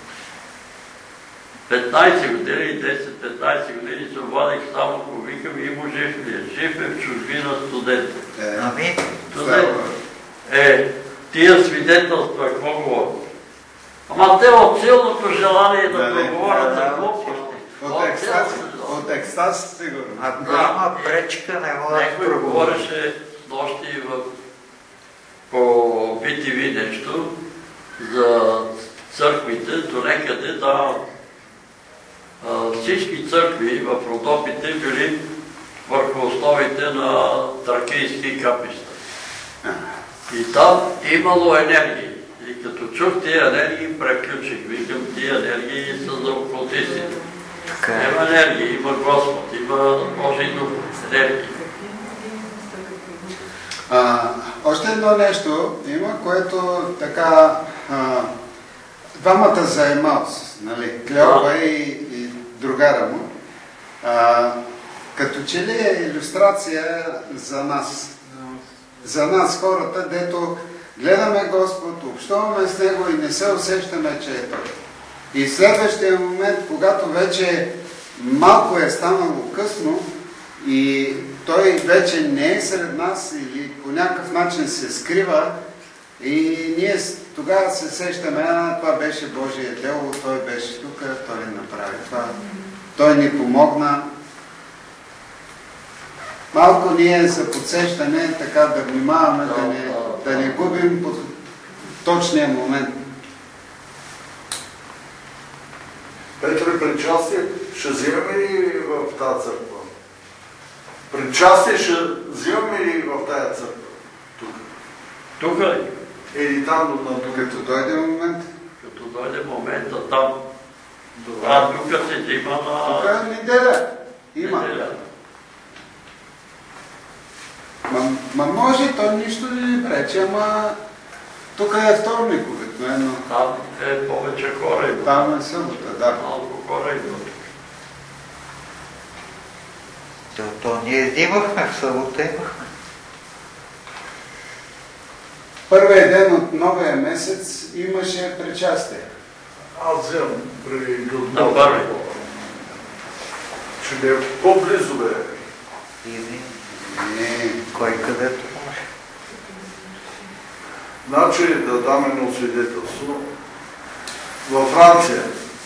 петнайсет години, десет-петнайсет години се обадих само, ако викам: Иво жив ли е? Жив е в чужбина студент. е, Амин. Студент. Е, тия свидетелства, какво говорят? Ама те от силното желание да Нали? проговорят за Да, глупости. от екстаз, от екстаз сигурно. Ако има пречка, не мога да Някой проговори. говореше нощи в, по би ти ви нещо за църквите, до некъде да а, всички църкви в Родопите били върху основите на тракийски капища. И там имало енергии. И като чух тия енергии, преключих. Викам, тия енергии са за окултисти. Така е. Има енергии, има Господ, има Божий дух, енергии. А, още едно нещо има, което така а, двамата заемалци, нали, Клеова и, и другара му, а, като че ли е илюстрация за нас. За нас хората, дето гледаме Господ, общуваме с Него и не се усещаме, че е Той. И в следващия момент, когато вече малко е станало късно и Той вече не е сред нас или по някакъв начин се скрива, и ние тогава се сещаме: а, това беше Божие дело, Той беше тук, Той ни направи това, Той ни помогна. Малко ние за подсещане, така да внимаваме, да не, да не губим под точния момент. Петре, причастие ще взимаме ли в тази църква? Причастие ще взимаме ли в тази църква? Тук. Тук ли? Или там на тук? Като дойде момент. Като дойде момента там. Добре. А тук се взима на Тук е неделя. Има. неделя. Ма, ма може, то нищо не ни пречи, ама тук е вторник обикновено. Там е повече хора има. Там е събота, да. Малко хора има. То, то ние взимахме в събота, имахме. Първият ден от новия месец имаше причастие. Аз вземам при На първи. Ще ми е по-близо, бе. Или Не. кой където може. Значи да дам едно свидетелство. Във Франция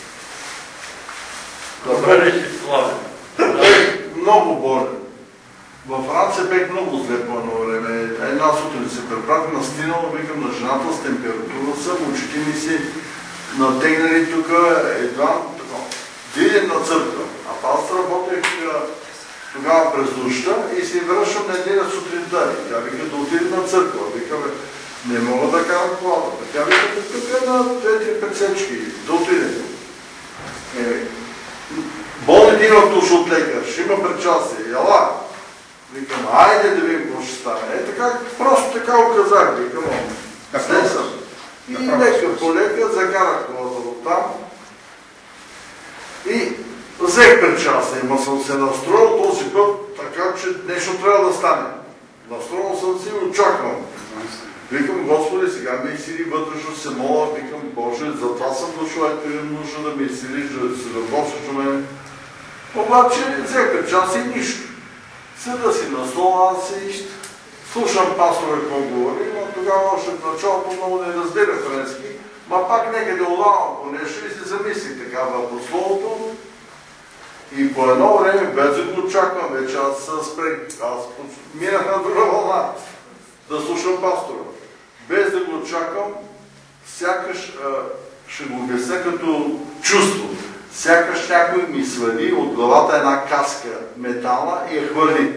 Добре ли си славен? бех много болен. Във Франция бех много зле по едно време. Една сутрин се препратих на стинало, викам на жената с температура съм, очите ми си натегнали тук, едва така. Виден на църква. А аз работех тогава през нощта и се връщам неделя сутринта. Тя вика да отиде на църква. Викаме, Не мога да карам колата. Тя вика, тук е на две-три пресечки, да отидем. Е, болните имат душ от лекар, ще има причастие, ела. Викам, айде да видим какво ще стане. Е така, просто така оказах, викам, след съм. И лека по лека закарах колата до там. И взех причастие, ма съм се настроил този път, така че нещо трябва да стане. Настроил съм се и очаквам. Викам, Господи, сега ме изсили вътрешно се моля, викам, Боже, затова съм дошъл, ето имам нужда да ме изсилиш, да се работиш у мен. Обаче взех причастие и нищо. Седа си на стола, аз и слушам пастора какво говори, но тогава още в началото много не разбира френски, ма пак некъде отдавам по нещо и се замислих така в словото. И по едно време, без да го очаквам, вече аз спрех, аз минах на друга вълна да слушам пастора. Без да го очаквам, сякаш а, ще го обясня като чувство. Сякаш някой ми свали от главата една каска метална и я хвърли.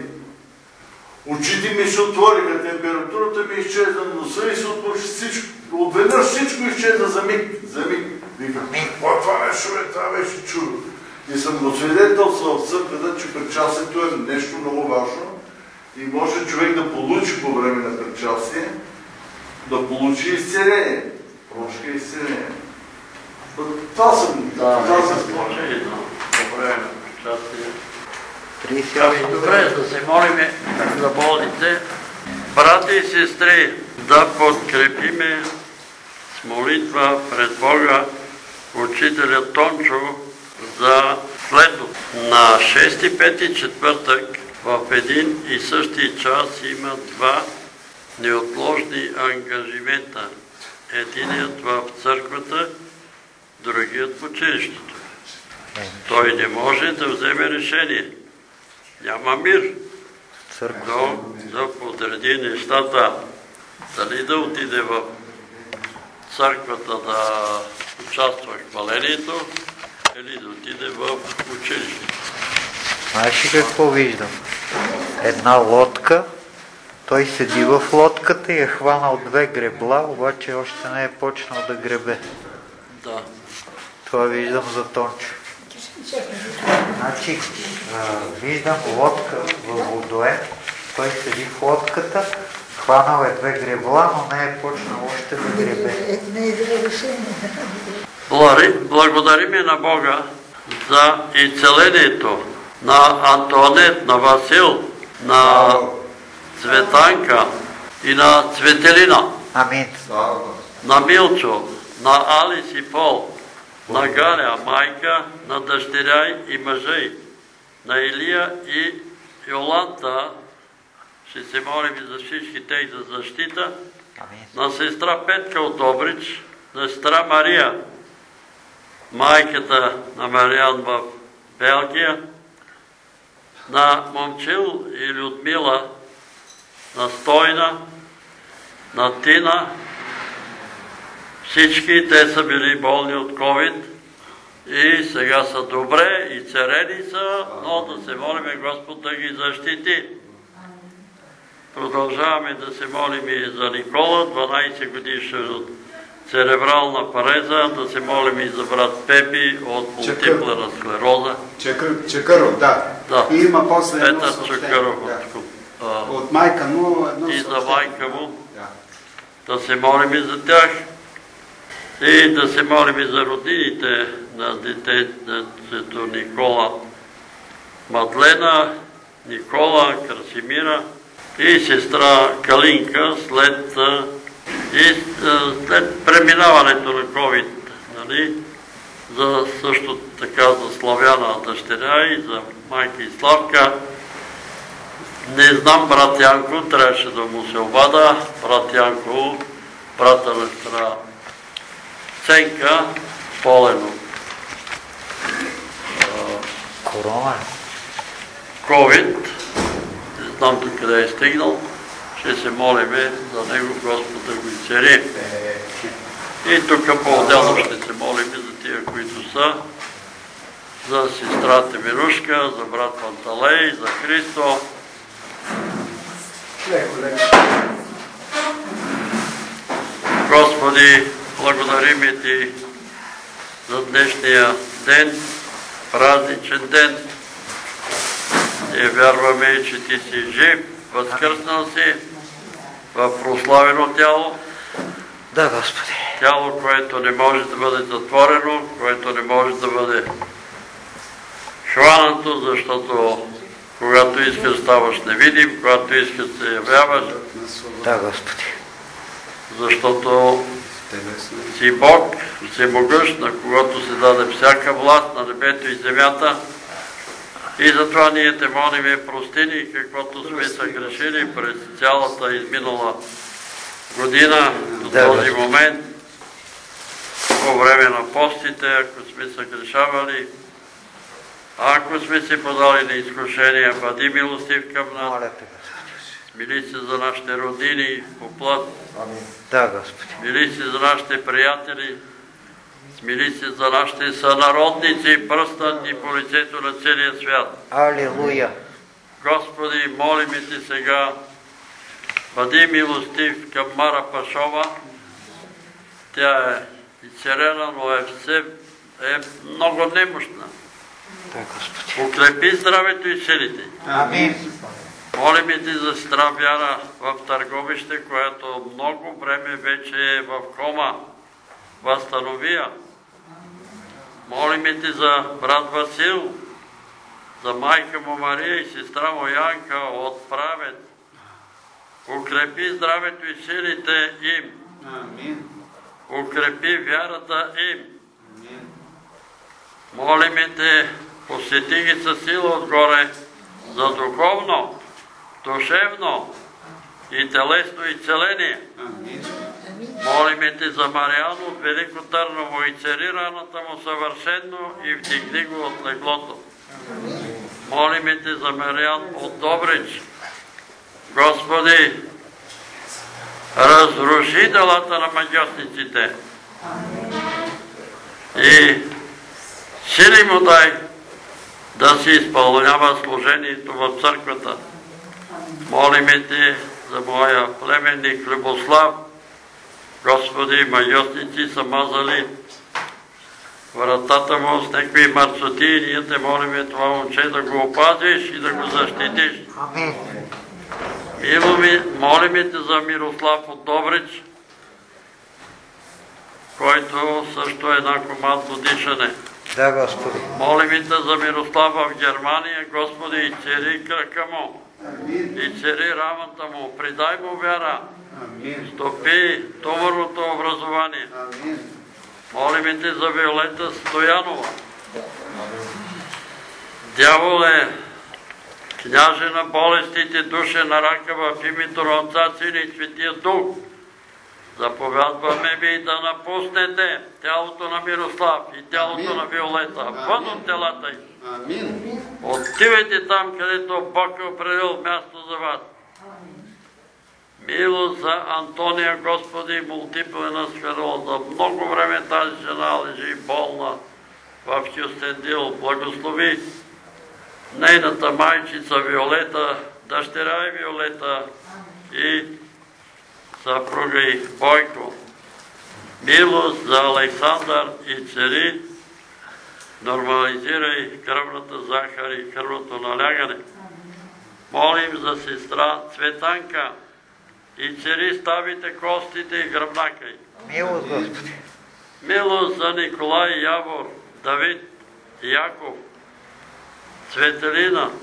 Очите ми се отвориха, температурата ми изчезна, носа ми се отвори всичко. Отведнъж всичко изчезна за миг. За миг. Виках, какво това нещо бе, това беше чудо. И съм го свидетелствал в църквата, че причастието е нещо много важно и може човек да получи по време на причастие, да получи изцеление. Прошка и изцеление. Това съм... Да, това съм според, но по време на причастие. Ами добре, да се молим за болните. Брати и сестри, да подкрепиме с молитва пред Бога учителя Тончо за следното. На шести, пети четвъртък в един и същи час има два неотложни ангажимента. Единият в църквата, другият в училището. Той не може да вземе решение. Няма мир. Но да подреди нещата. Дали да отиде в църквата да участва в хвалението, или да отиде в училище. Знаеш ли какво виждам? Една лодка, той седи в лодката и е хванал две гребла, обаче още не е почнал да гребе. Да. Това виждам за Тончо. Значи, виждам лодка в водоем, той седи в лодката, хванал е две гребла, но не е почнал още да гребе. Не е за решение. Благодариме на Бога за изцелението на Антонет, на Васил, на Цветанка и на Цветелина. Амин. На Милчо, на Алис и Пол, на Галя, майка, на дъщеря и мъжа й, на Илия и Йоланта. Ще се молим за всички те и за защита. На сестра Петка от Добрич, на сестра Мария, майката на Мариан в Белгия, на Момчил и Людмила, на Стойна, на Тина. Всички те са били болни от ковид и сега са добре и царени са, но да се молиме Господ да ги защити. Продължаваме да се молим и за Никола, дванайсет годишен от церебрална пареза, да се молим и за брат Пепи от мултипла склероза. Чакъров, да. Да. И има после едно Петър съобщение. Чакъров Да. От майка му едно и за съобщение. майка му. Да. Да се молим и за тях. И да се молим и за родините на детето Никола, Мадлена, Никола, Красимира и сестра Калинка след, и, след преминаването на ковид, нали, за също така за Славяна дъщеря и за майка и Славка. Не знам брат Янко, трябваше да му се обада. Брат Янко, брата на сестра Ценка, болен от Корона. ковид. Не знам до къде е стигнал. Ще се молиме за него, Господ да го изцели. И тук по-отделно ще се молим за тия, които са. За сестра Темирушка, за брат Панталей, за Христо. Леко, леко. Господи, благодарим Ти за днешния ден, празничен ден. Ние вярваме, че Ти си жив, възкръснал си в прославено тяло. Да, Господи. Тяло, което не може да бъде затворено, което не може да бъде хванато, защото когато искаш ставаш невидим, когато искаш се явяваш. Да, Господи. Защото си Бог, всемогъщ, на когото се даде всяка власт на небето и земята. И затова ние Те молиме, прости ни каквото сме съгрешили през цялата изминала година до този момент, по време на постите, ако сме съгрешавали, ако сме се подали на изкушения, бъди милостив към нас. Мили се за нашите родини по плът. Да, Господи. Мили се за нашите приятели. Смили се за нашите сънародници, пръстът и по лицето на целия свят. Алилуя. Господи, молиме Ти сега, бъди милостив към Мара Пашова. Тя е изцелена, но е, все, е много немощна. Да, Господи. Укрепи здравето и силите. Амин. Молиме Ти за сестра Вяра в Търговище, която много време вече е в кома. Възстановия. Молиме Ти за брат Васил, за майка му Мария и сестра му Янка от Правец. Укрепи здравето и силите им. Амин. Укрепи вярата им. Молиме Те, посети ги със сила отгоре за духовно, душевно и телесно изцеление. Молиме Те за Мариан от Велико Търново, и цари раната му съвършено и вдигни го от леглото. Молиме Те за Мариан от Добрич. Господи, разруши делата на магиосниците и сили му дай да си изпълнява служението в църквата. Молиме Те за моя племенник Любослав. Господи, магиосници са мазали вратата му с някакви марцоти и ние Те молиме това момче да го опазиш и да го защитиш. Амин. Молиме Те за Мирослав от Добрич, който също е на командно дишане. Да, Господи. Молиме Те за Мирослав в Германия, Господи, изцели кръка му, изцели рамата му, придай му вяра, стопи туморното образование. Молиме Те за Виолета Стоянова. Дявол е княже на болестите, душен на рака в името на Отца, Сина и Светия Дух. Заповядваме Ви да напуснете тялото на Мирослав и тялото на Виолета, вън от телата им. Отивайте там, където Бог е определил място за вас. Милост за Антония, Господи, мултиплена склероза. Много време тази жена лежи болна в Хюстендил. Благослови нейната майчица Виолета, дъщеря и Виолета и съпруга и Бойко. Милост за Александър и цари, нормализирай кръвната захар и кръвното налягане. Молим за сестра Цветанка и цари ставите костите и гръбнака й. Милост, Господи. Милост за Николай Явор, Давид, Яков, Цветелина,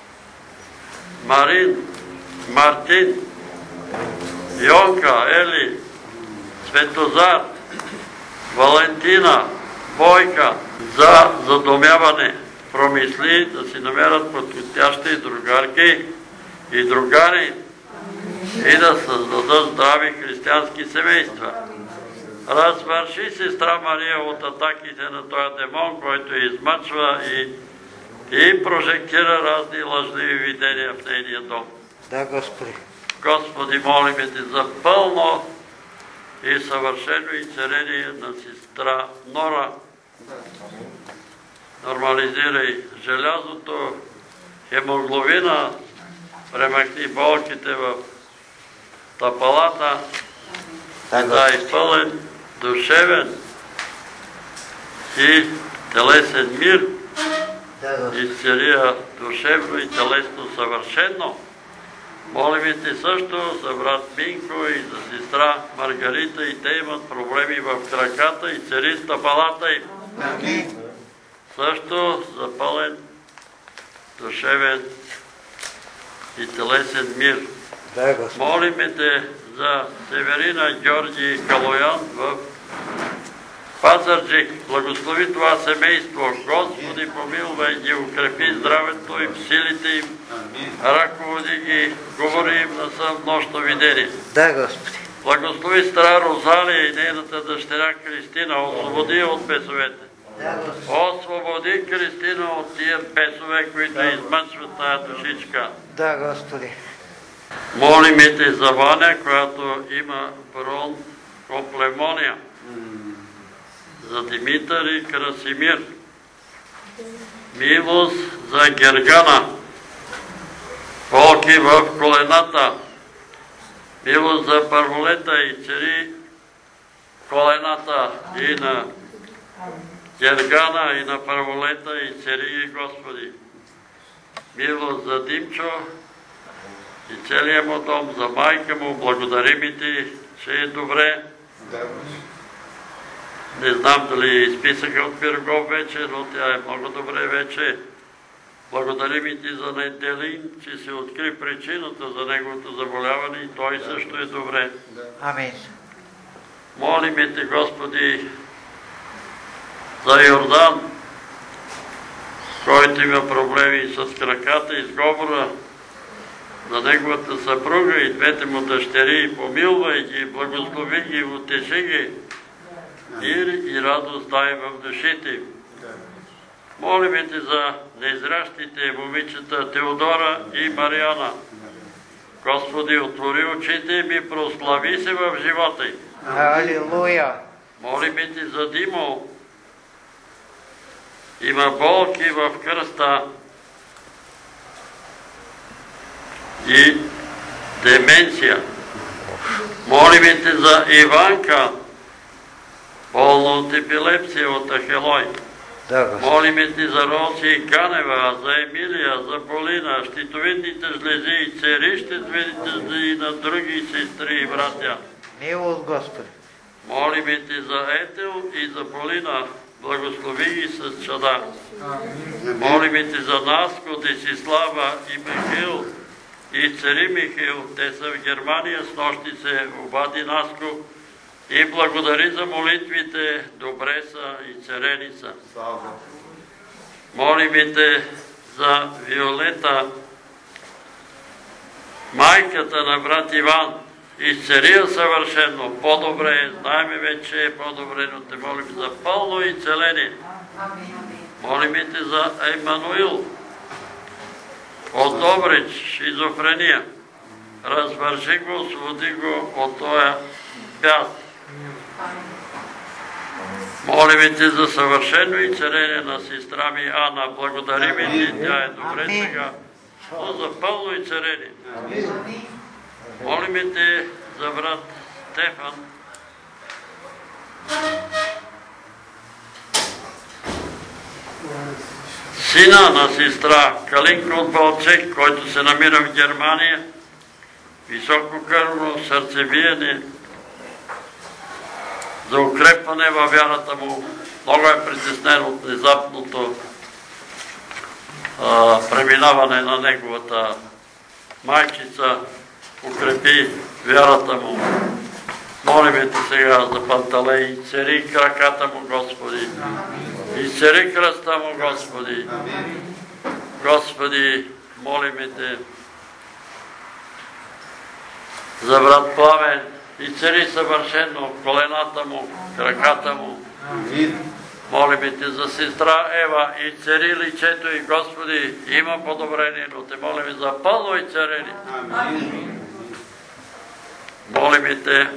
Марин, Мартин, Йонка, Ели, Светозар, Валентина, Бойка, за задумяване. Промисли да си намерят подходящи другарки и другари и да създадат здрави християнски семейства. Развърши сестра Мария от атаките на този демон, който измъчва и, и прожектира разни лъжливи видения в нейния дом. Да, Господи. Господи, молиме Те за пълно и съвършено изцеление на сестра Нора. Нормализирай желязото, хемоглобина, премахни болките в тъпалата дай пълен душевен и телесен мир, изцелия душевно и телесно съвършено. Молим Те също за брат Минко и за сестра Маргарита, и те имат проблеми в краката и цели стъпалата им. Също за пълен душевен и телесен мир. Молим Те за Северина Георги Калоян в Пазарджик. Благослови това семейство. Господи, помилвай ги, укрепи здравето им, силите им, ръководи ги, говори им на сън нощно видение. Да, Господи. Благослови стара Розалия и нейната дъщеря Кристина. Освободи от бесовете. Освободи Кристина от тия бесове, които измъчват тая душичка. Да, Господи. Молим Те за Ваня, която има бронхоплевмония. За Димитър и Красимир. Милост за Гергана. Болки в колената. Милост за Първолета и цари колената и на Гергана и на Първолета и цари Господи. Милост за Димчо и целият му дом, за майка му. Благодарим Ти, че е добре. Не знам дали изписаха от Пирогов вече, но тя е много добре вече. Благодарим и Ти за Неделин, че си откри причината за неговото заболяване и той също е добре. Амин. Молим Те, Господи, за Йордан, който има проблеми с краката и с говора, за неговата съпруга и двете му дъщери. Помилвай ги, благослови ги, утеши ги. Мир и радост дай в душите им. Молим Те за неизрящите момичета Теодора и Мариана. Господи, отвори очите им и прослави се в живота им. Алилуя. Молим Те за Димо. Има болки в кръста и деменция. Молим Те за Иванка, болно от епилепсия, от ахелой. Да, Молим Те за Роси Ганева, за Емилия, за Полина, щитовидните жлези и церищитовидните жлези и на други сестри и братя. Милост, Господи. Молим Те за Етел и за Полина, благослови ги с чада. Молим Те за Наско, Десислава и Михил и цари Михил. Те са в Германия, с нощи се обади Наско и благодари за молитвите, добре са и царени са. Молим Те за Виолета, майката на брат Иван, изцелия съвършено, по-добре, знаеме вече е по-добре, но Те молим за пълно изцеление. Молим Те за Емануил от Добрич, шизофрения. Развържи го, освободи го от този бяс. Молим Те за съвършено изцеление на сестра ми Ана. Благодарим Ти, тя е добре сега, но за пълно изцеление. Молим Те за брат Стефан. Сина на сестра Калинка от Балчек, който се намира в Германия, високо кръвно сърцебиене, за укрепване във вярата му. Много е притеснен от внезапното а, преминаване на неговата майчица. Укрепи вярата му. Молим Те сега за Панталей. Изцери краката му, Господи. Изцери кръста му, Господи. Господи, молим Те за брат Пламен. Изцери съвършено колената му, краката му. Молим Те за сестра Ева. Изцери личето и, Господи, има подобрение, но Те молим за пълно изцеление. Молим Те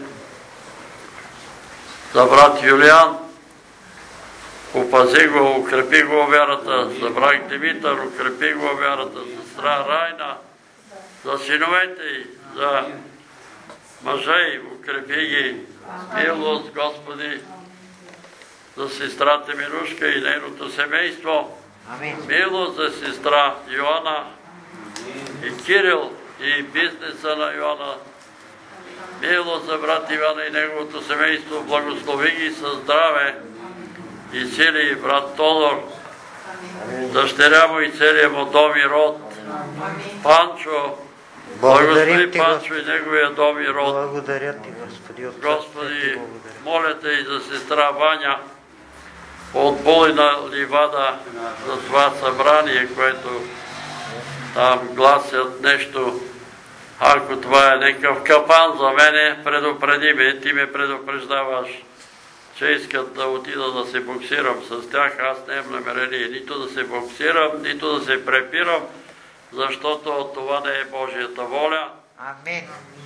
за брат Юлиан. Опази го, укрепи го вярата. За брат Димитър, укрепи го вярата. Сестра Райна, за синовете й, за мъжа й, укрепи ги. Милост, Господи, за сестрата Мирушка и нейното семейство. Милост за сестра Йоана и Кирил и бизнеса на Йоана. Милост за брат Ивана и неговото семейство. Благослови ги със здраве и сили, брат Тодор, дъщеря му и целия му дом и род. Панчо, благослови Панчо и неговия дом и род. Благодаря ти, Господи. Господи, моля те и за сестра Ваня от Болина Ливада за това събрание, което там гласят нещо. Ако това е някакъв капан за мене, предупреди ме, ти ме предупреждаваш, че искат да отида да се боксирам с тях. Аз нямам намерение нито да се боксирам, нито да се препирам, защото това не е Божията воля. Амин.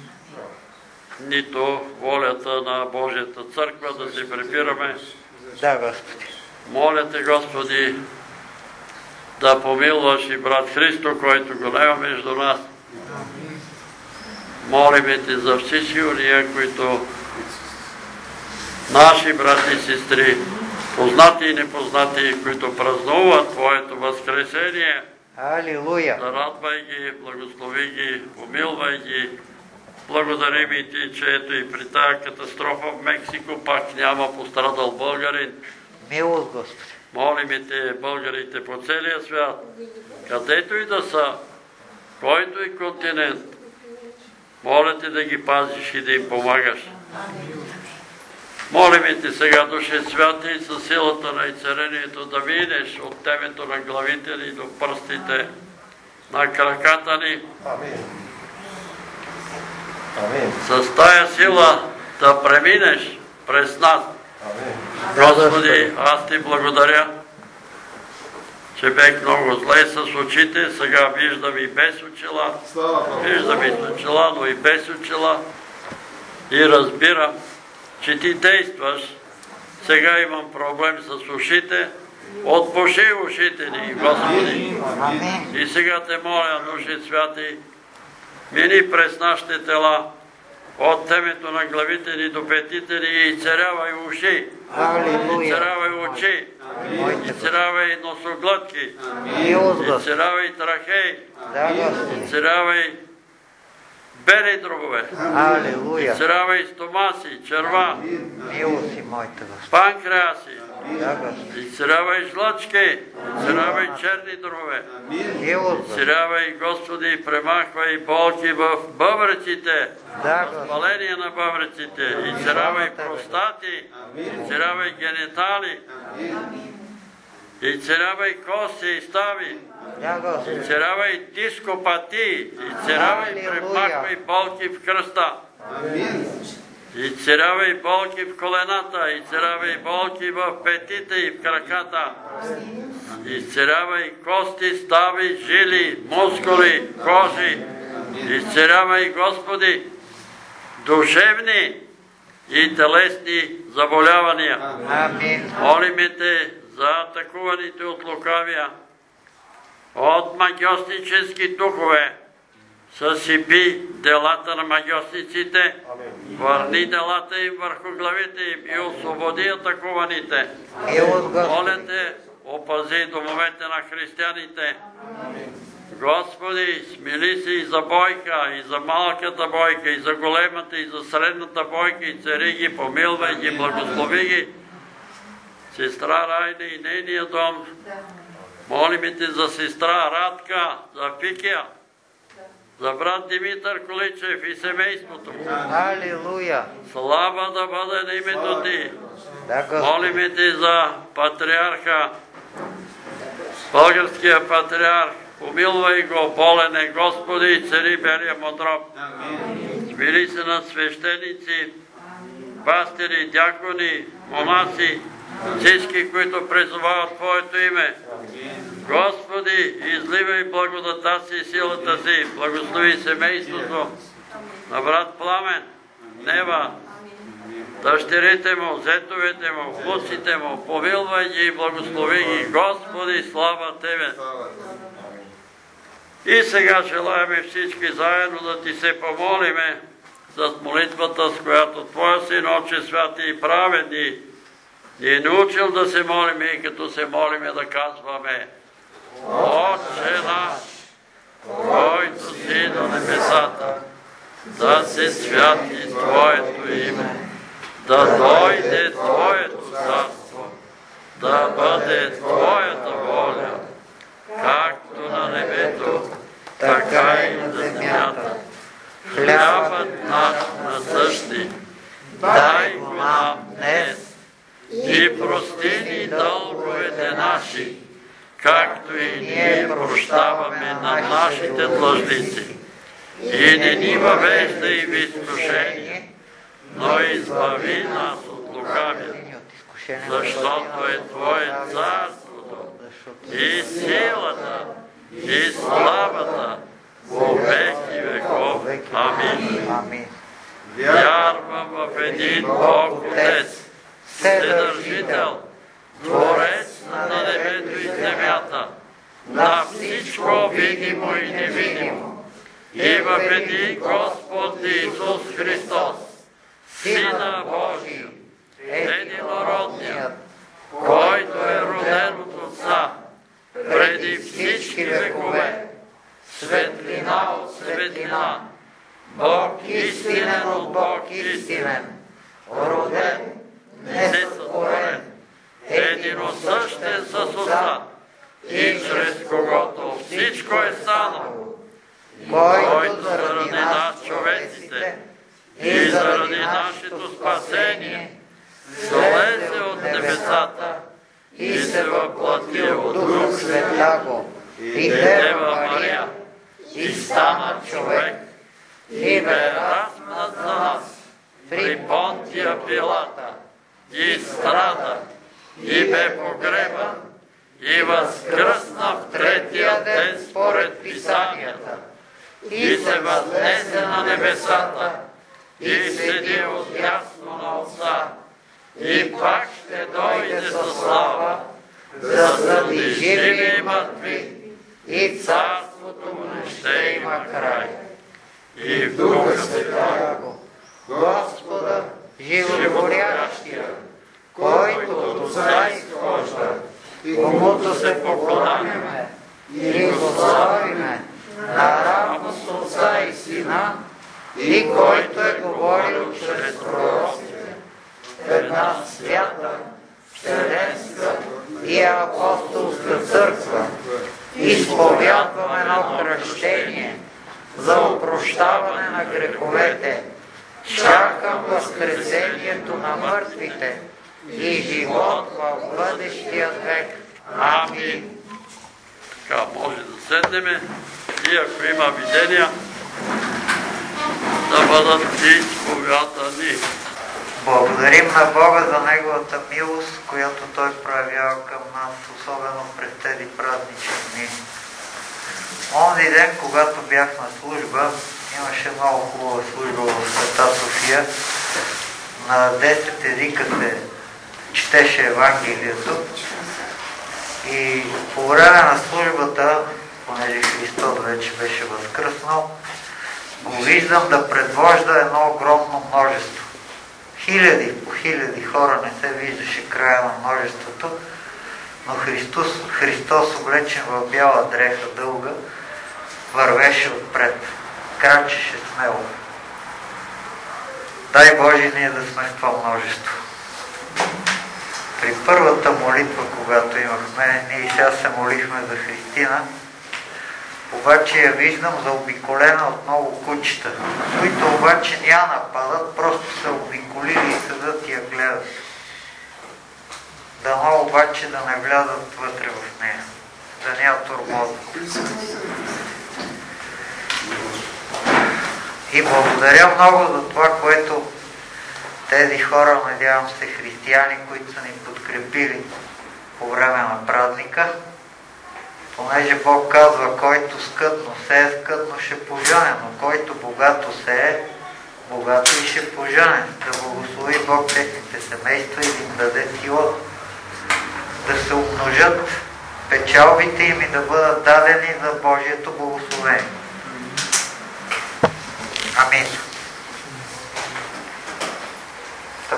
Нито волята на Божията църква да се препираме. Да, Господи. Моля те, Господи, да помилваш и брат Христо, който го няма между нас. Молиме те за всички уния, които наши брати и сестри, познати и непознати, които празнуват Твоето възкресение. Алилуя. Зарадвай ги, благослови ги, помилвай ги. Благодарим и ти, че ето и при тая катастрофа в Мексико пак няма пострадал българин. Милост, Господи. Молиме те, българите по целия свят, където и да са, който и континент, моля те да ги пазиш и да им помагаш. Молиме те сега, Душе Святи, със силата на изцелението да минеш от темето на главите ни до пръстите на краката ни. С тая сила да преминеш през нас. Господи, аз ти благодаря, че бех много зле с очите, сега виждам и без очила, виждам и с очила, но и без очила и разбирам, че ти действаш. Сега имам проблем с ушите, отпуши ушите ни, Господи. И сега те моля, Душе Святи, мини през нашите тела, от темето на главите ни до петите ни и изцерявай уши, изцерявай очи, изцерявай носоглътки, изцерявай трахеи, изцерявай бели дробове, изцерявай стомаси, черва, панкреаси, изцерявай жлъчки, изцерявай черни дробове, изцерявай, Господи, премахвай болки в бъбреците, възпаление на бъбреците, изцерявай простати, изцерявай генитали, изцерявай кости и стави, изцерявай дископатии, изцерявай, премахвай болки в кръста, изцерявай болки в колената, изцерявай болки в петите и в краката, изцерявай кости, стави, жили, мускули, кожи, изцерявай, Господи, душевни и телесни заболявания. Молиме те за атакуваните от лукавия, от магиоснически духове. Съсипи делата на магиосниците, върни делата им върху главите им и освободи атакуваните. Моля те, опази домовете на християните. Господи, смили се и за Бойка, и за малката Бойка, и за големата, и за средната Бойка, и цари ги, помилвай ги, благослови ги. Сестра Райна и нейния дом, молиме те за сестра Радка, за Фикия, за брат Димитър Количев и семейството му. Алилуя! Слава да бъде на името ти. Молиме те за патриарха, българския патриарх. Помилвай го, болен е, Господи, цари белия му дроб. Смили се на свещеници, пастири, дякони, монаси, всички, които призовават Твоето име. Господи, изливай благодата си и силата си, благослови семейството на брат Пламен, Нева, дъщерите му, зетовете му, внуците му, помилвай ги и благослови ги. Господи, слава Тебе! И сега желаеме всички заедно да Ти се помолиме с молитвата, с която Твоя Син, Отче святи и праведни, ни е научил да се молиме и като се молиме да казваме: Отче наш, който си на небесата, да се святи Твоето име, да дойде Твоето царство, да бъде Твоята воля, както на небето, така и на земята. Хлябът наш насъщни, дай го нам днес и прости ни дълговете наши, както и ние прощаваме на нашите длъжници. И не ни въвеждай в изкушение, но избави нас от лукавия, защото е Твое царството и силата и славата во веки веков. Амин. Вярвам в един Бог Отец, Вседържител, Творец на небето и земята, на всичко видимо и невидимо, и в един Господ Исус Христос, Сина Божий, единородният, който е роден от Отца преди всички векове, светлина от светлина, Бог истинен от Бог истинен, роден, несътворен, единосъщен с Отца, и чрез когото всичко е станало, който заради нас човеците и заради нашето спасение слезе от небесата и се въплати от Дух Святаго и Дева Мария и стана човек и бе разпнат за нас при Понтия Пилата и страда и бе погребан и възкръсна в третия ден според Писанията и се възнесе на небесата и седи отдясно на Отца и пак ще дойде със слава да съди живи и мъртви и царството му не ще има край. И в Духа Святаго, Господа, животворящия, който от Отца изхожда, и комуто се поклоняме и го славиме наравно с Отца и Сина, и който е говорил чрез пророците в една свята, вселенска и апостолска църква, изповядваме едно кръщение за опрощаване на греховете, чакам възкресението на мъртвите и живот в бъдещия век. Амин. Така, може да седнеме и ако има видения, да бъдат изповядани. Благодарим на Бога за Неговата милост, която Той проявява към нас, особено през тези празнични дни. Онзи ден, когато бях на служба, имаше много хубава служба в Света София. На десет езика се четеше Евангелието и по време на службата, понеже Христос вече беше възкръснал, го виждам да предвожда едно огромно множество. Хиляди по хиляди хора, не се виждаше края на множеството, но Христос, Христос облечен в бяла дреха дълга, вървеше отпред, крачеше смело. Дай Боже ние да сме в това множество. При първата молитва, когато имахме, ние сега се молихме за Христина, обаче я виждам заобиколена от много кучета, които обаче няма нападат, просто се обиколили и седат и я гледат. Дано обаче да не влязат вътре в нея, да не я тормозят. И благодаря много за това, което тези хора, надявам се, християни, които са ни подкрепили по време на празника, понеже Бог казва, който скъдно сее, скъдно ще пожане, но който богато сее, богато и ще пожане. Да благослови Бог техните семейства и да им даде сила да се умножат печалбите им и да бъдат дадени за Божието благословение. Амин.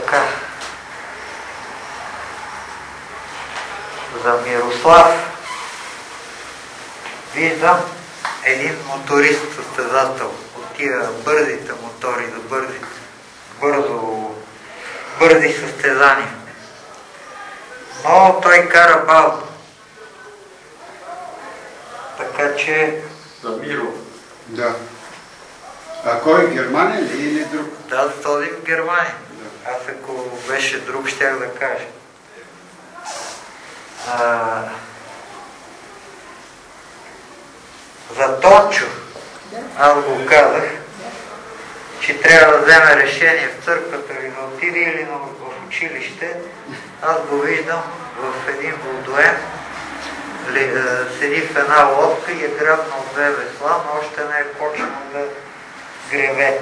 Така. За Мирослав виждам един моторист-състезател от тия бързите мотори, за бързи, бързо, бързи състезания. Но той кара бавно. Така че... За Миро. Да. А кой? Германия ли или друг? Да, този в Германия. Да. Аз ако беше друг, щях да кажа. А... За Тончо, аз го казах, че трябва да вземе решение в църквата или да отиде или в училище. Аз го виждам в един водоем, седи в една лодка и е грабнал две весла, но още не е почнал да гребе.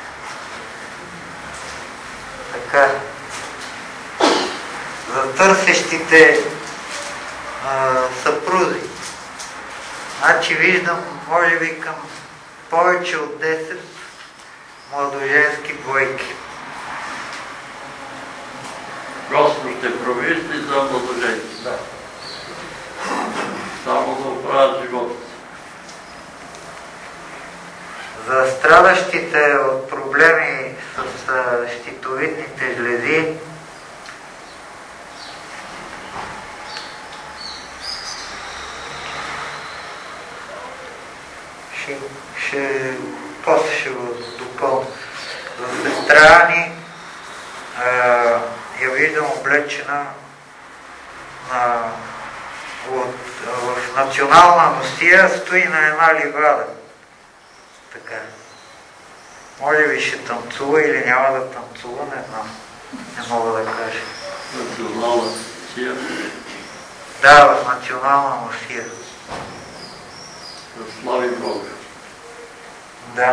Така. За търсещите а, съпрузи. Значи виждам, може би към повече от десет младоженски двойки. Господ ще провижда за младоженци. Да. Само да оправят живота си. За страдащите от проблеми с а, щитовидните жлези, ще, ще, после ще го допълня. За сестра ни я виждам облечена на, от, в национална носия, стои на една ливада. Така. Може би ще танцува или няма да танцува, не знам. Не мога да кажа. Национална носия? Да, в национална носия. Да слави Бога. Да.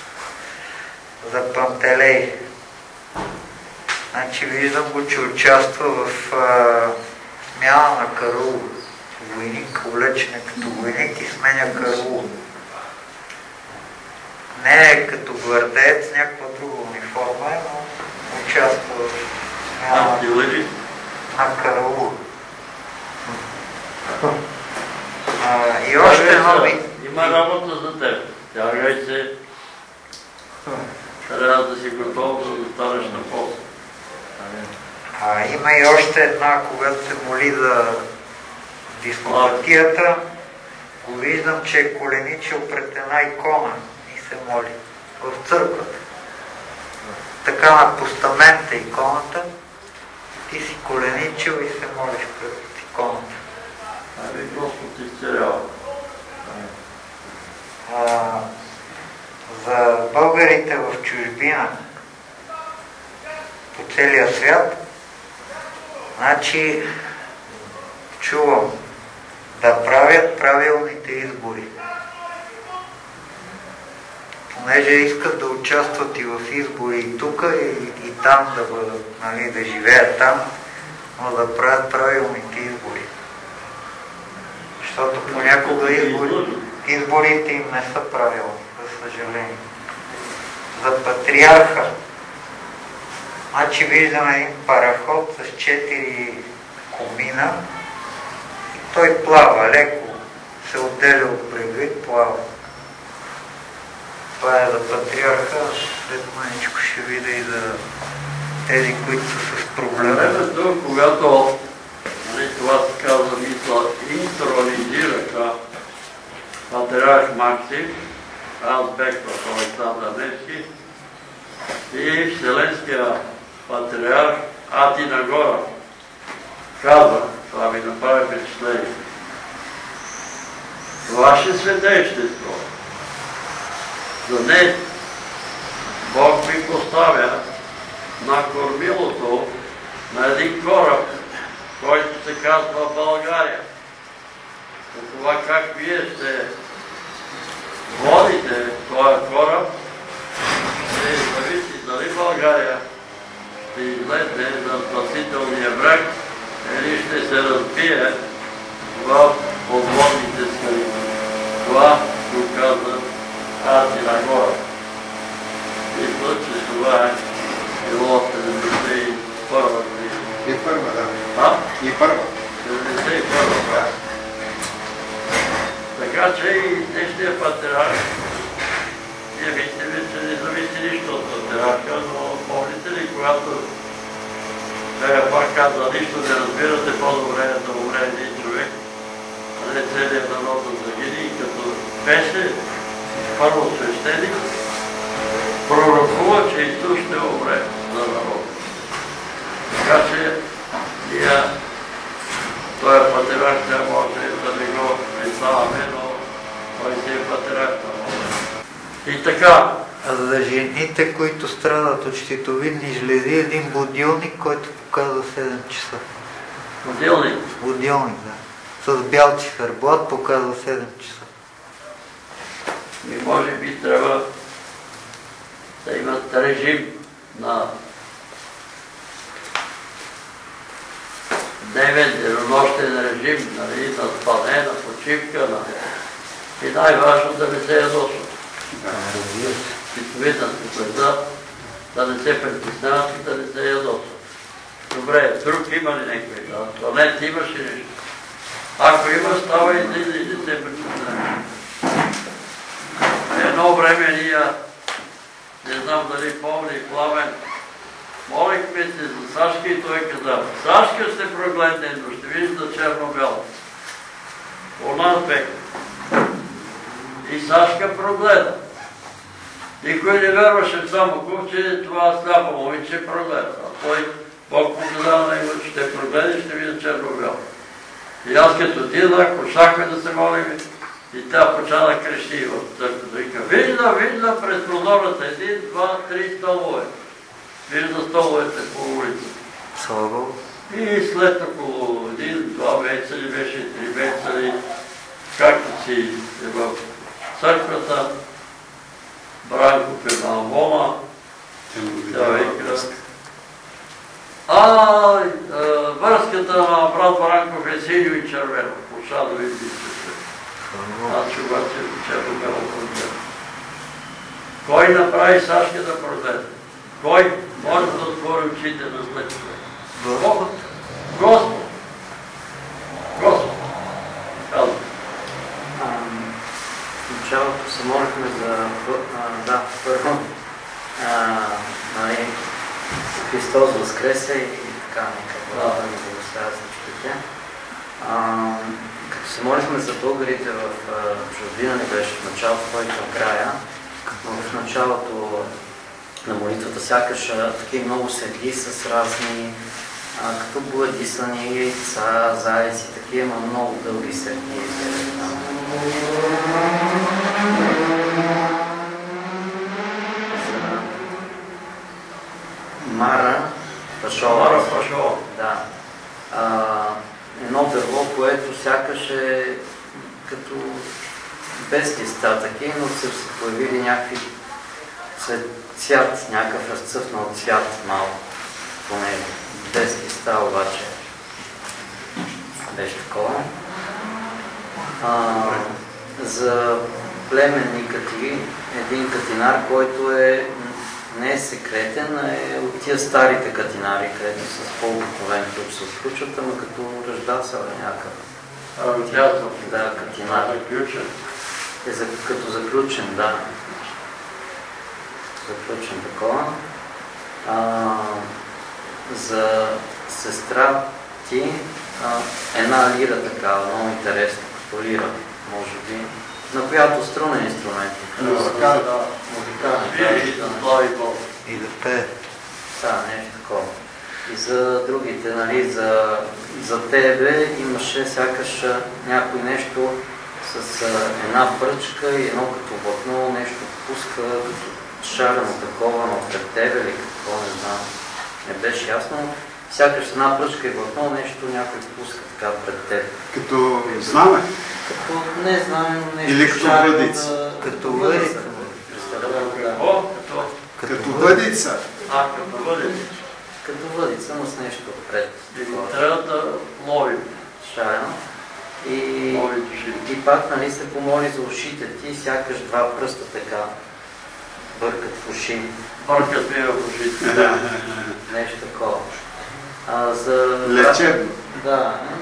За Пантелей. Значи виждам го, че участва в а, смяна на караул. Войник, облечен е като войник и сменя караул. Не е като гвардеец, някаква друга униформа е, но участва в смяна на караул. А, и още едно ми... Има работа за теб. Тягай се. Трябва да си готов, за да станеш на пост. А, има и още една, когато се моли за дископатията, го виждам, че е коленичил пред една икона и се моли в църквата. Така на постамента иконата, ти си коленичил и се молиш пред иконата. Ами Господ изцелява. За българите в чужбина по целия свят, значи чувам да правят правилните избори. Понеже искат да участват и в избори и тук, и, и там да бъдат, нали, да живеят там, но да правят правилните избори. Защото понякога избори, изборите им не са правилни, за съжаление. За патриарха. Значи виждаме един параход с четири комина и той плава, леко се отделя от брега и плава. Това е за патриарха, след маничко ще видя и за тези, които са с проблеми. Времето, когато това се казва мисла, интронизираха патриарх Максим, аз бех в Александър Невски и Вселенския патриарх Атина Гора казва, това ми направи впечатление. Ваше свидетелство, за не Бог ми поставя на кормилото на един кораб, който се казва България. За това как вие ще водите този кораб, ще зависи дали България ще излезе на спасителния бряг или ще се разбие в подводните скали. Това го каза Атина Гора. Мисля, че това е било седемдесет и Така че и днешния патриарх, ние мислим, че не зависи нищо от патриарха, но помните ли, когато Бега пак каза, нищо не разбирате, по-добре е да умре един човек, а не целият народ да загине. И като беше първо свещеник, пророкува, че Исус ще умре за народ. Така че ние, този патриарх не може да не го признаваме, но той си е патриарх на Бога. И така. А за жените, които страдат от щитовидни жлези, един будилник, който показва седем часа. Будилник? Будилник, да. С бял циферблат показва седем часа. И може би трябва да имат режим на дневен, денонощен режим, нали, на спане, на почивка, на... и най-важно да не се ядосват. Щитовидната жлеза, да не се притесняват и да не се ядосват. Добре, друг има ли някой? Да, туалет имаш ли нещо? Ако има, става и да не се притесняват. Едно време ние, не знам дали помни, Пламен, молихме се за Сашка и той каза, Сашка ще прогледне, но ще вижда черно-бяло. У нас бех. И Сашка прогледа. Никой не верваше в Самоков, че това сляпо момиче прогледа. А той, Бог му каза на него, че ще прогледа и ще видя черно-бяло. И аз като отидах, почнахме да се молим и тя почна да крещи в църквата. Вика, вижда, вижда през прозората един, два, три столове. Вижда столовете по улицата. Слава. И след около един, два месеца ли беше, три месеца ли, както си е в църквата, Бранков е на Амбона, тя вика, а, връзката на брат Бранков е синьо и червено, почна да види се. Аз обаче черно-бяло прогледа. Кой направи Сашка да прогледа? Кой може да отвори очите на зле човек? Господ. Господ. Господ. Казвам. В началото се молихме за, да, първо, Христос възкресе и така, нека Бог да ни благославя всичките. Като се молихме за българите в чужбина, не беше в началото, който в края, но в началото на молитвата сякаш такива много седли с разни, като бладисани, яйца, зайци, такива, има много дълги седли. Мара Пашова. Мара Пашова. Да. А, едно дърво, което сякаш е като без листа таки, но са се появили някакви цвят, някакъв разцъфнал цвят малко по него. Без листа обаче беше такова. А, за племенника ти, един катинар, който е не е секретен, а е от тия старите катинари, където с по-обикновен ключ се включват, ама като ръждател е някакъв. Да, катинар. Заключен. Е за, като заключен, да. Заключен такова. А, за сестра ти а, една лира такава, много интересна, като лира, може би, на която струнен инструмент. Музикален. И да пее. Да, нещо такова. И за другите, нали, за, за тебе имаше сякаш някой нещо с една пръчка и едно като вътно, нещо пуска, като шарено такова, но пред тебе или какво, не знам. Не беше ясно. Сякаш една пръчка и вътно, нещо някой пуска така пред теб. Като знаме? Като не знам, нещо или като въдица. Като въдица. Какво? Като въдица. А, като въдица. Като въдица, но с нещо пред. Трябва да ловим. Шарено. И, и пак, нали, се помоли за ушите ти, сякаш два пръста така бъркат в уши. Бъркат ми в ушите. Нещо такова. А, за... Лечебно. Да,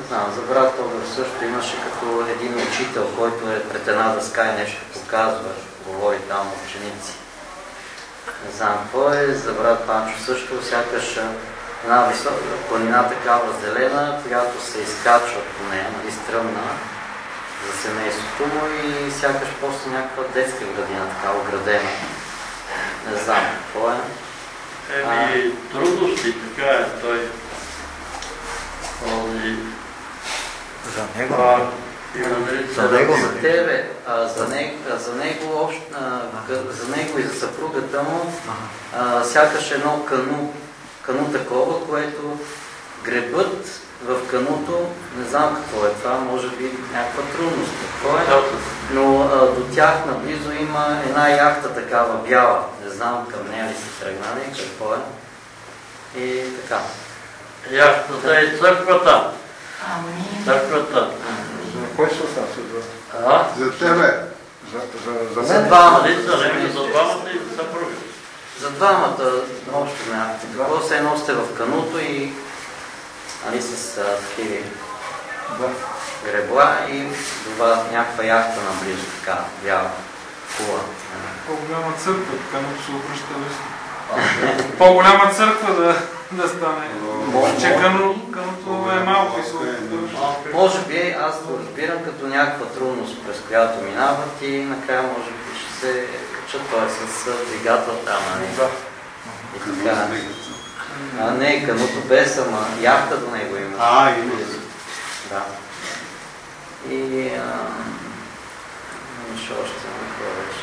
знам, за брат Тодор също имаше като един учител, който е пред една дъска и нещо показва, говори там ученици. Не знам какво е, за брат Панчо също, сякаш една висока планина такава зелена, която се изкачва по нея, нали, стръмна за семейството му и сякаш просто някаква детска градина, така оградена. Не знам какво е. Еми, трудности, така е той. Този... За него? А, и за него? За тебе, а, за, него, а, за, него общ, а, за него и за съпругата му, а, сякаш едно кану, кану такова, което гребът в кануто, не знам какво е това, може би някаква трудност, какво е, но а, до тях наблизо има една яхта такава бяла, не знам към нея ли се тръгнали, какво е и така. Яхтата е църквата. Църквата. За кой се отнася? А? За тебе. За, за, за За мен. двамата. За двамата и за съпруга. За двамата общо някакво. Какво се носите в кануто и нали, с а, такива Да. гребла и това някаква яхта наблизо, така, бяла, хубава. По-голяма църква, така не се обръща лесно. По-голяма църква да, да стане. Че каното е малко и се обръща. Може би аз го разбирам като някаква трудност, през която минават и накрая може би ще се качат той с двигател там, нали? И така. А не, каното без, ама яхта до него има. А, има. Да. И а, имаше още какво беше.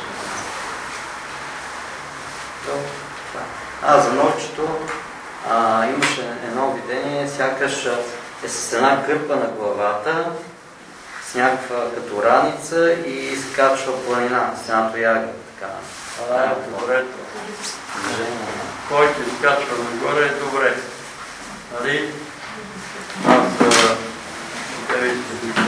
А, за нощчето а, имаше едно видение, сякаш е с една кърпа на главата, с някаква като раница и скачва планина, с една тояга. Така. Това е добре. Който изкачва нагоре е добре. Нали? Аз тук вижте,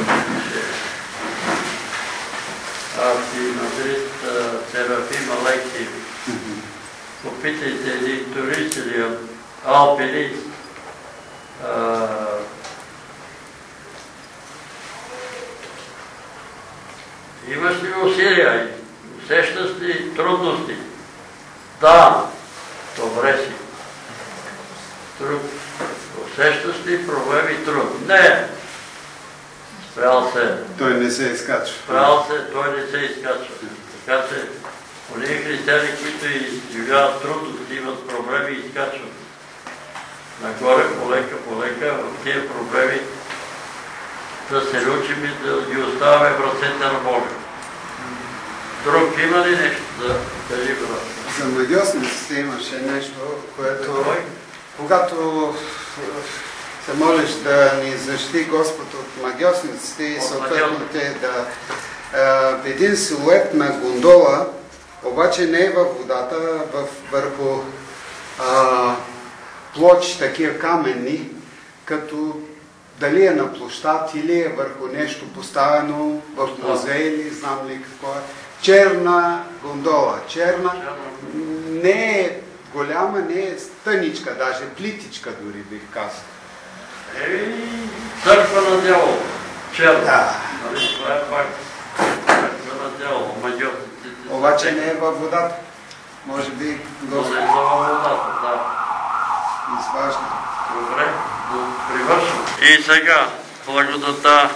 аз и Мадрид Серафим Алексиев. Попитайте един турист или алпинист. Имаш ли усилия? Усещаш ли трудности? Да, добре си. Труд. Усещаш ли проблеми труд? Не. Спрял се. Той не се изкачва. Спрял се, той не се изкачва. Така че, онези християни, които изживяват трудности, имат проблеми и изкачват. Нагоре, полека, полека, в тия проблеми да се научим и да ги оставяме в ръцете на Бога. Друг има ли нещо да кажи, брат? За магиосниците имаше нещо, което когато се молиш да ни защити Господ от магиосниците и съответно те да... Е, един силует на гондола, обаче не е във водата, в, върху а, плочи, такива каменни, като дали е на площад или е върху нещо поставено в музей или знам ли какво е. Черна гондола. Черна не е голяма, не е тъничка, даже плитичка дори бих казал. Еми, църква на дявол. Черна. Да. Нали, това е пак църква на дявол. Магиосниците. Обаче не е във водата. Може би Но Господ не е за водата, да. изважда. Добре, но привършвам. И сега, благодата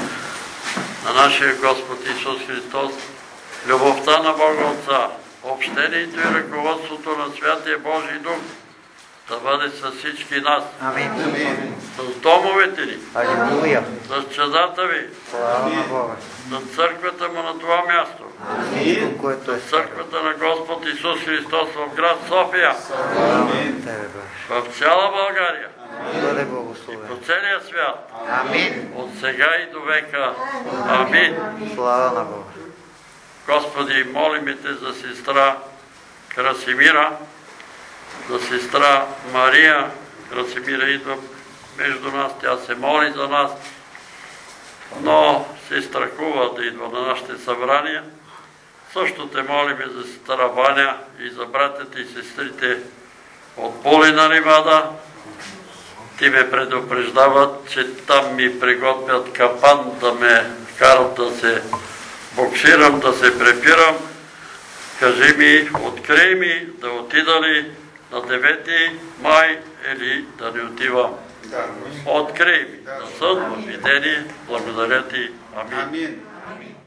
на нашия Господ Исус Христос, любовта на Бога Отца, общението и ръководството на Святия Божий Дух да бъде с всички нас. Амин. С домовете ни, Алилуя. с чадата ви, Слава на Бога. с църквата му на това място, Всичко, което е с църквата на Господ Исус Христос в град София, Слава на Тебе, Боже. в цяла България, Бъде по благословен. целия свят, Амин. от сега и до века. Амин. Слава на Бога. Господи, молиме Те за сестра Красимира, за сестра Мария. Красимира идва между нас, тя се моли за нас, но се страхува да идва на нашите събрания. Също Те молиме за сестра Ваня и за братята и сестрите от Полина Ривада, ти ме предупреждават, че там ми приготвят капан да ме карат да се боксирам, да се препирам. Кажи ми, открий ми да отида ли на девети май или да не отивам. Открий ми, да сън, видение, благодаря ти. Амин. Амин.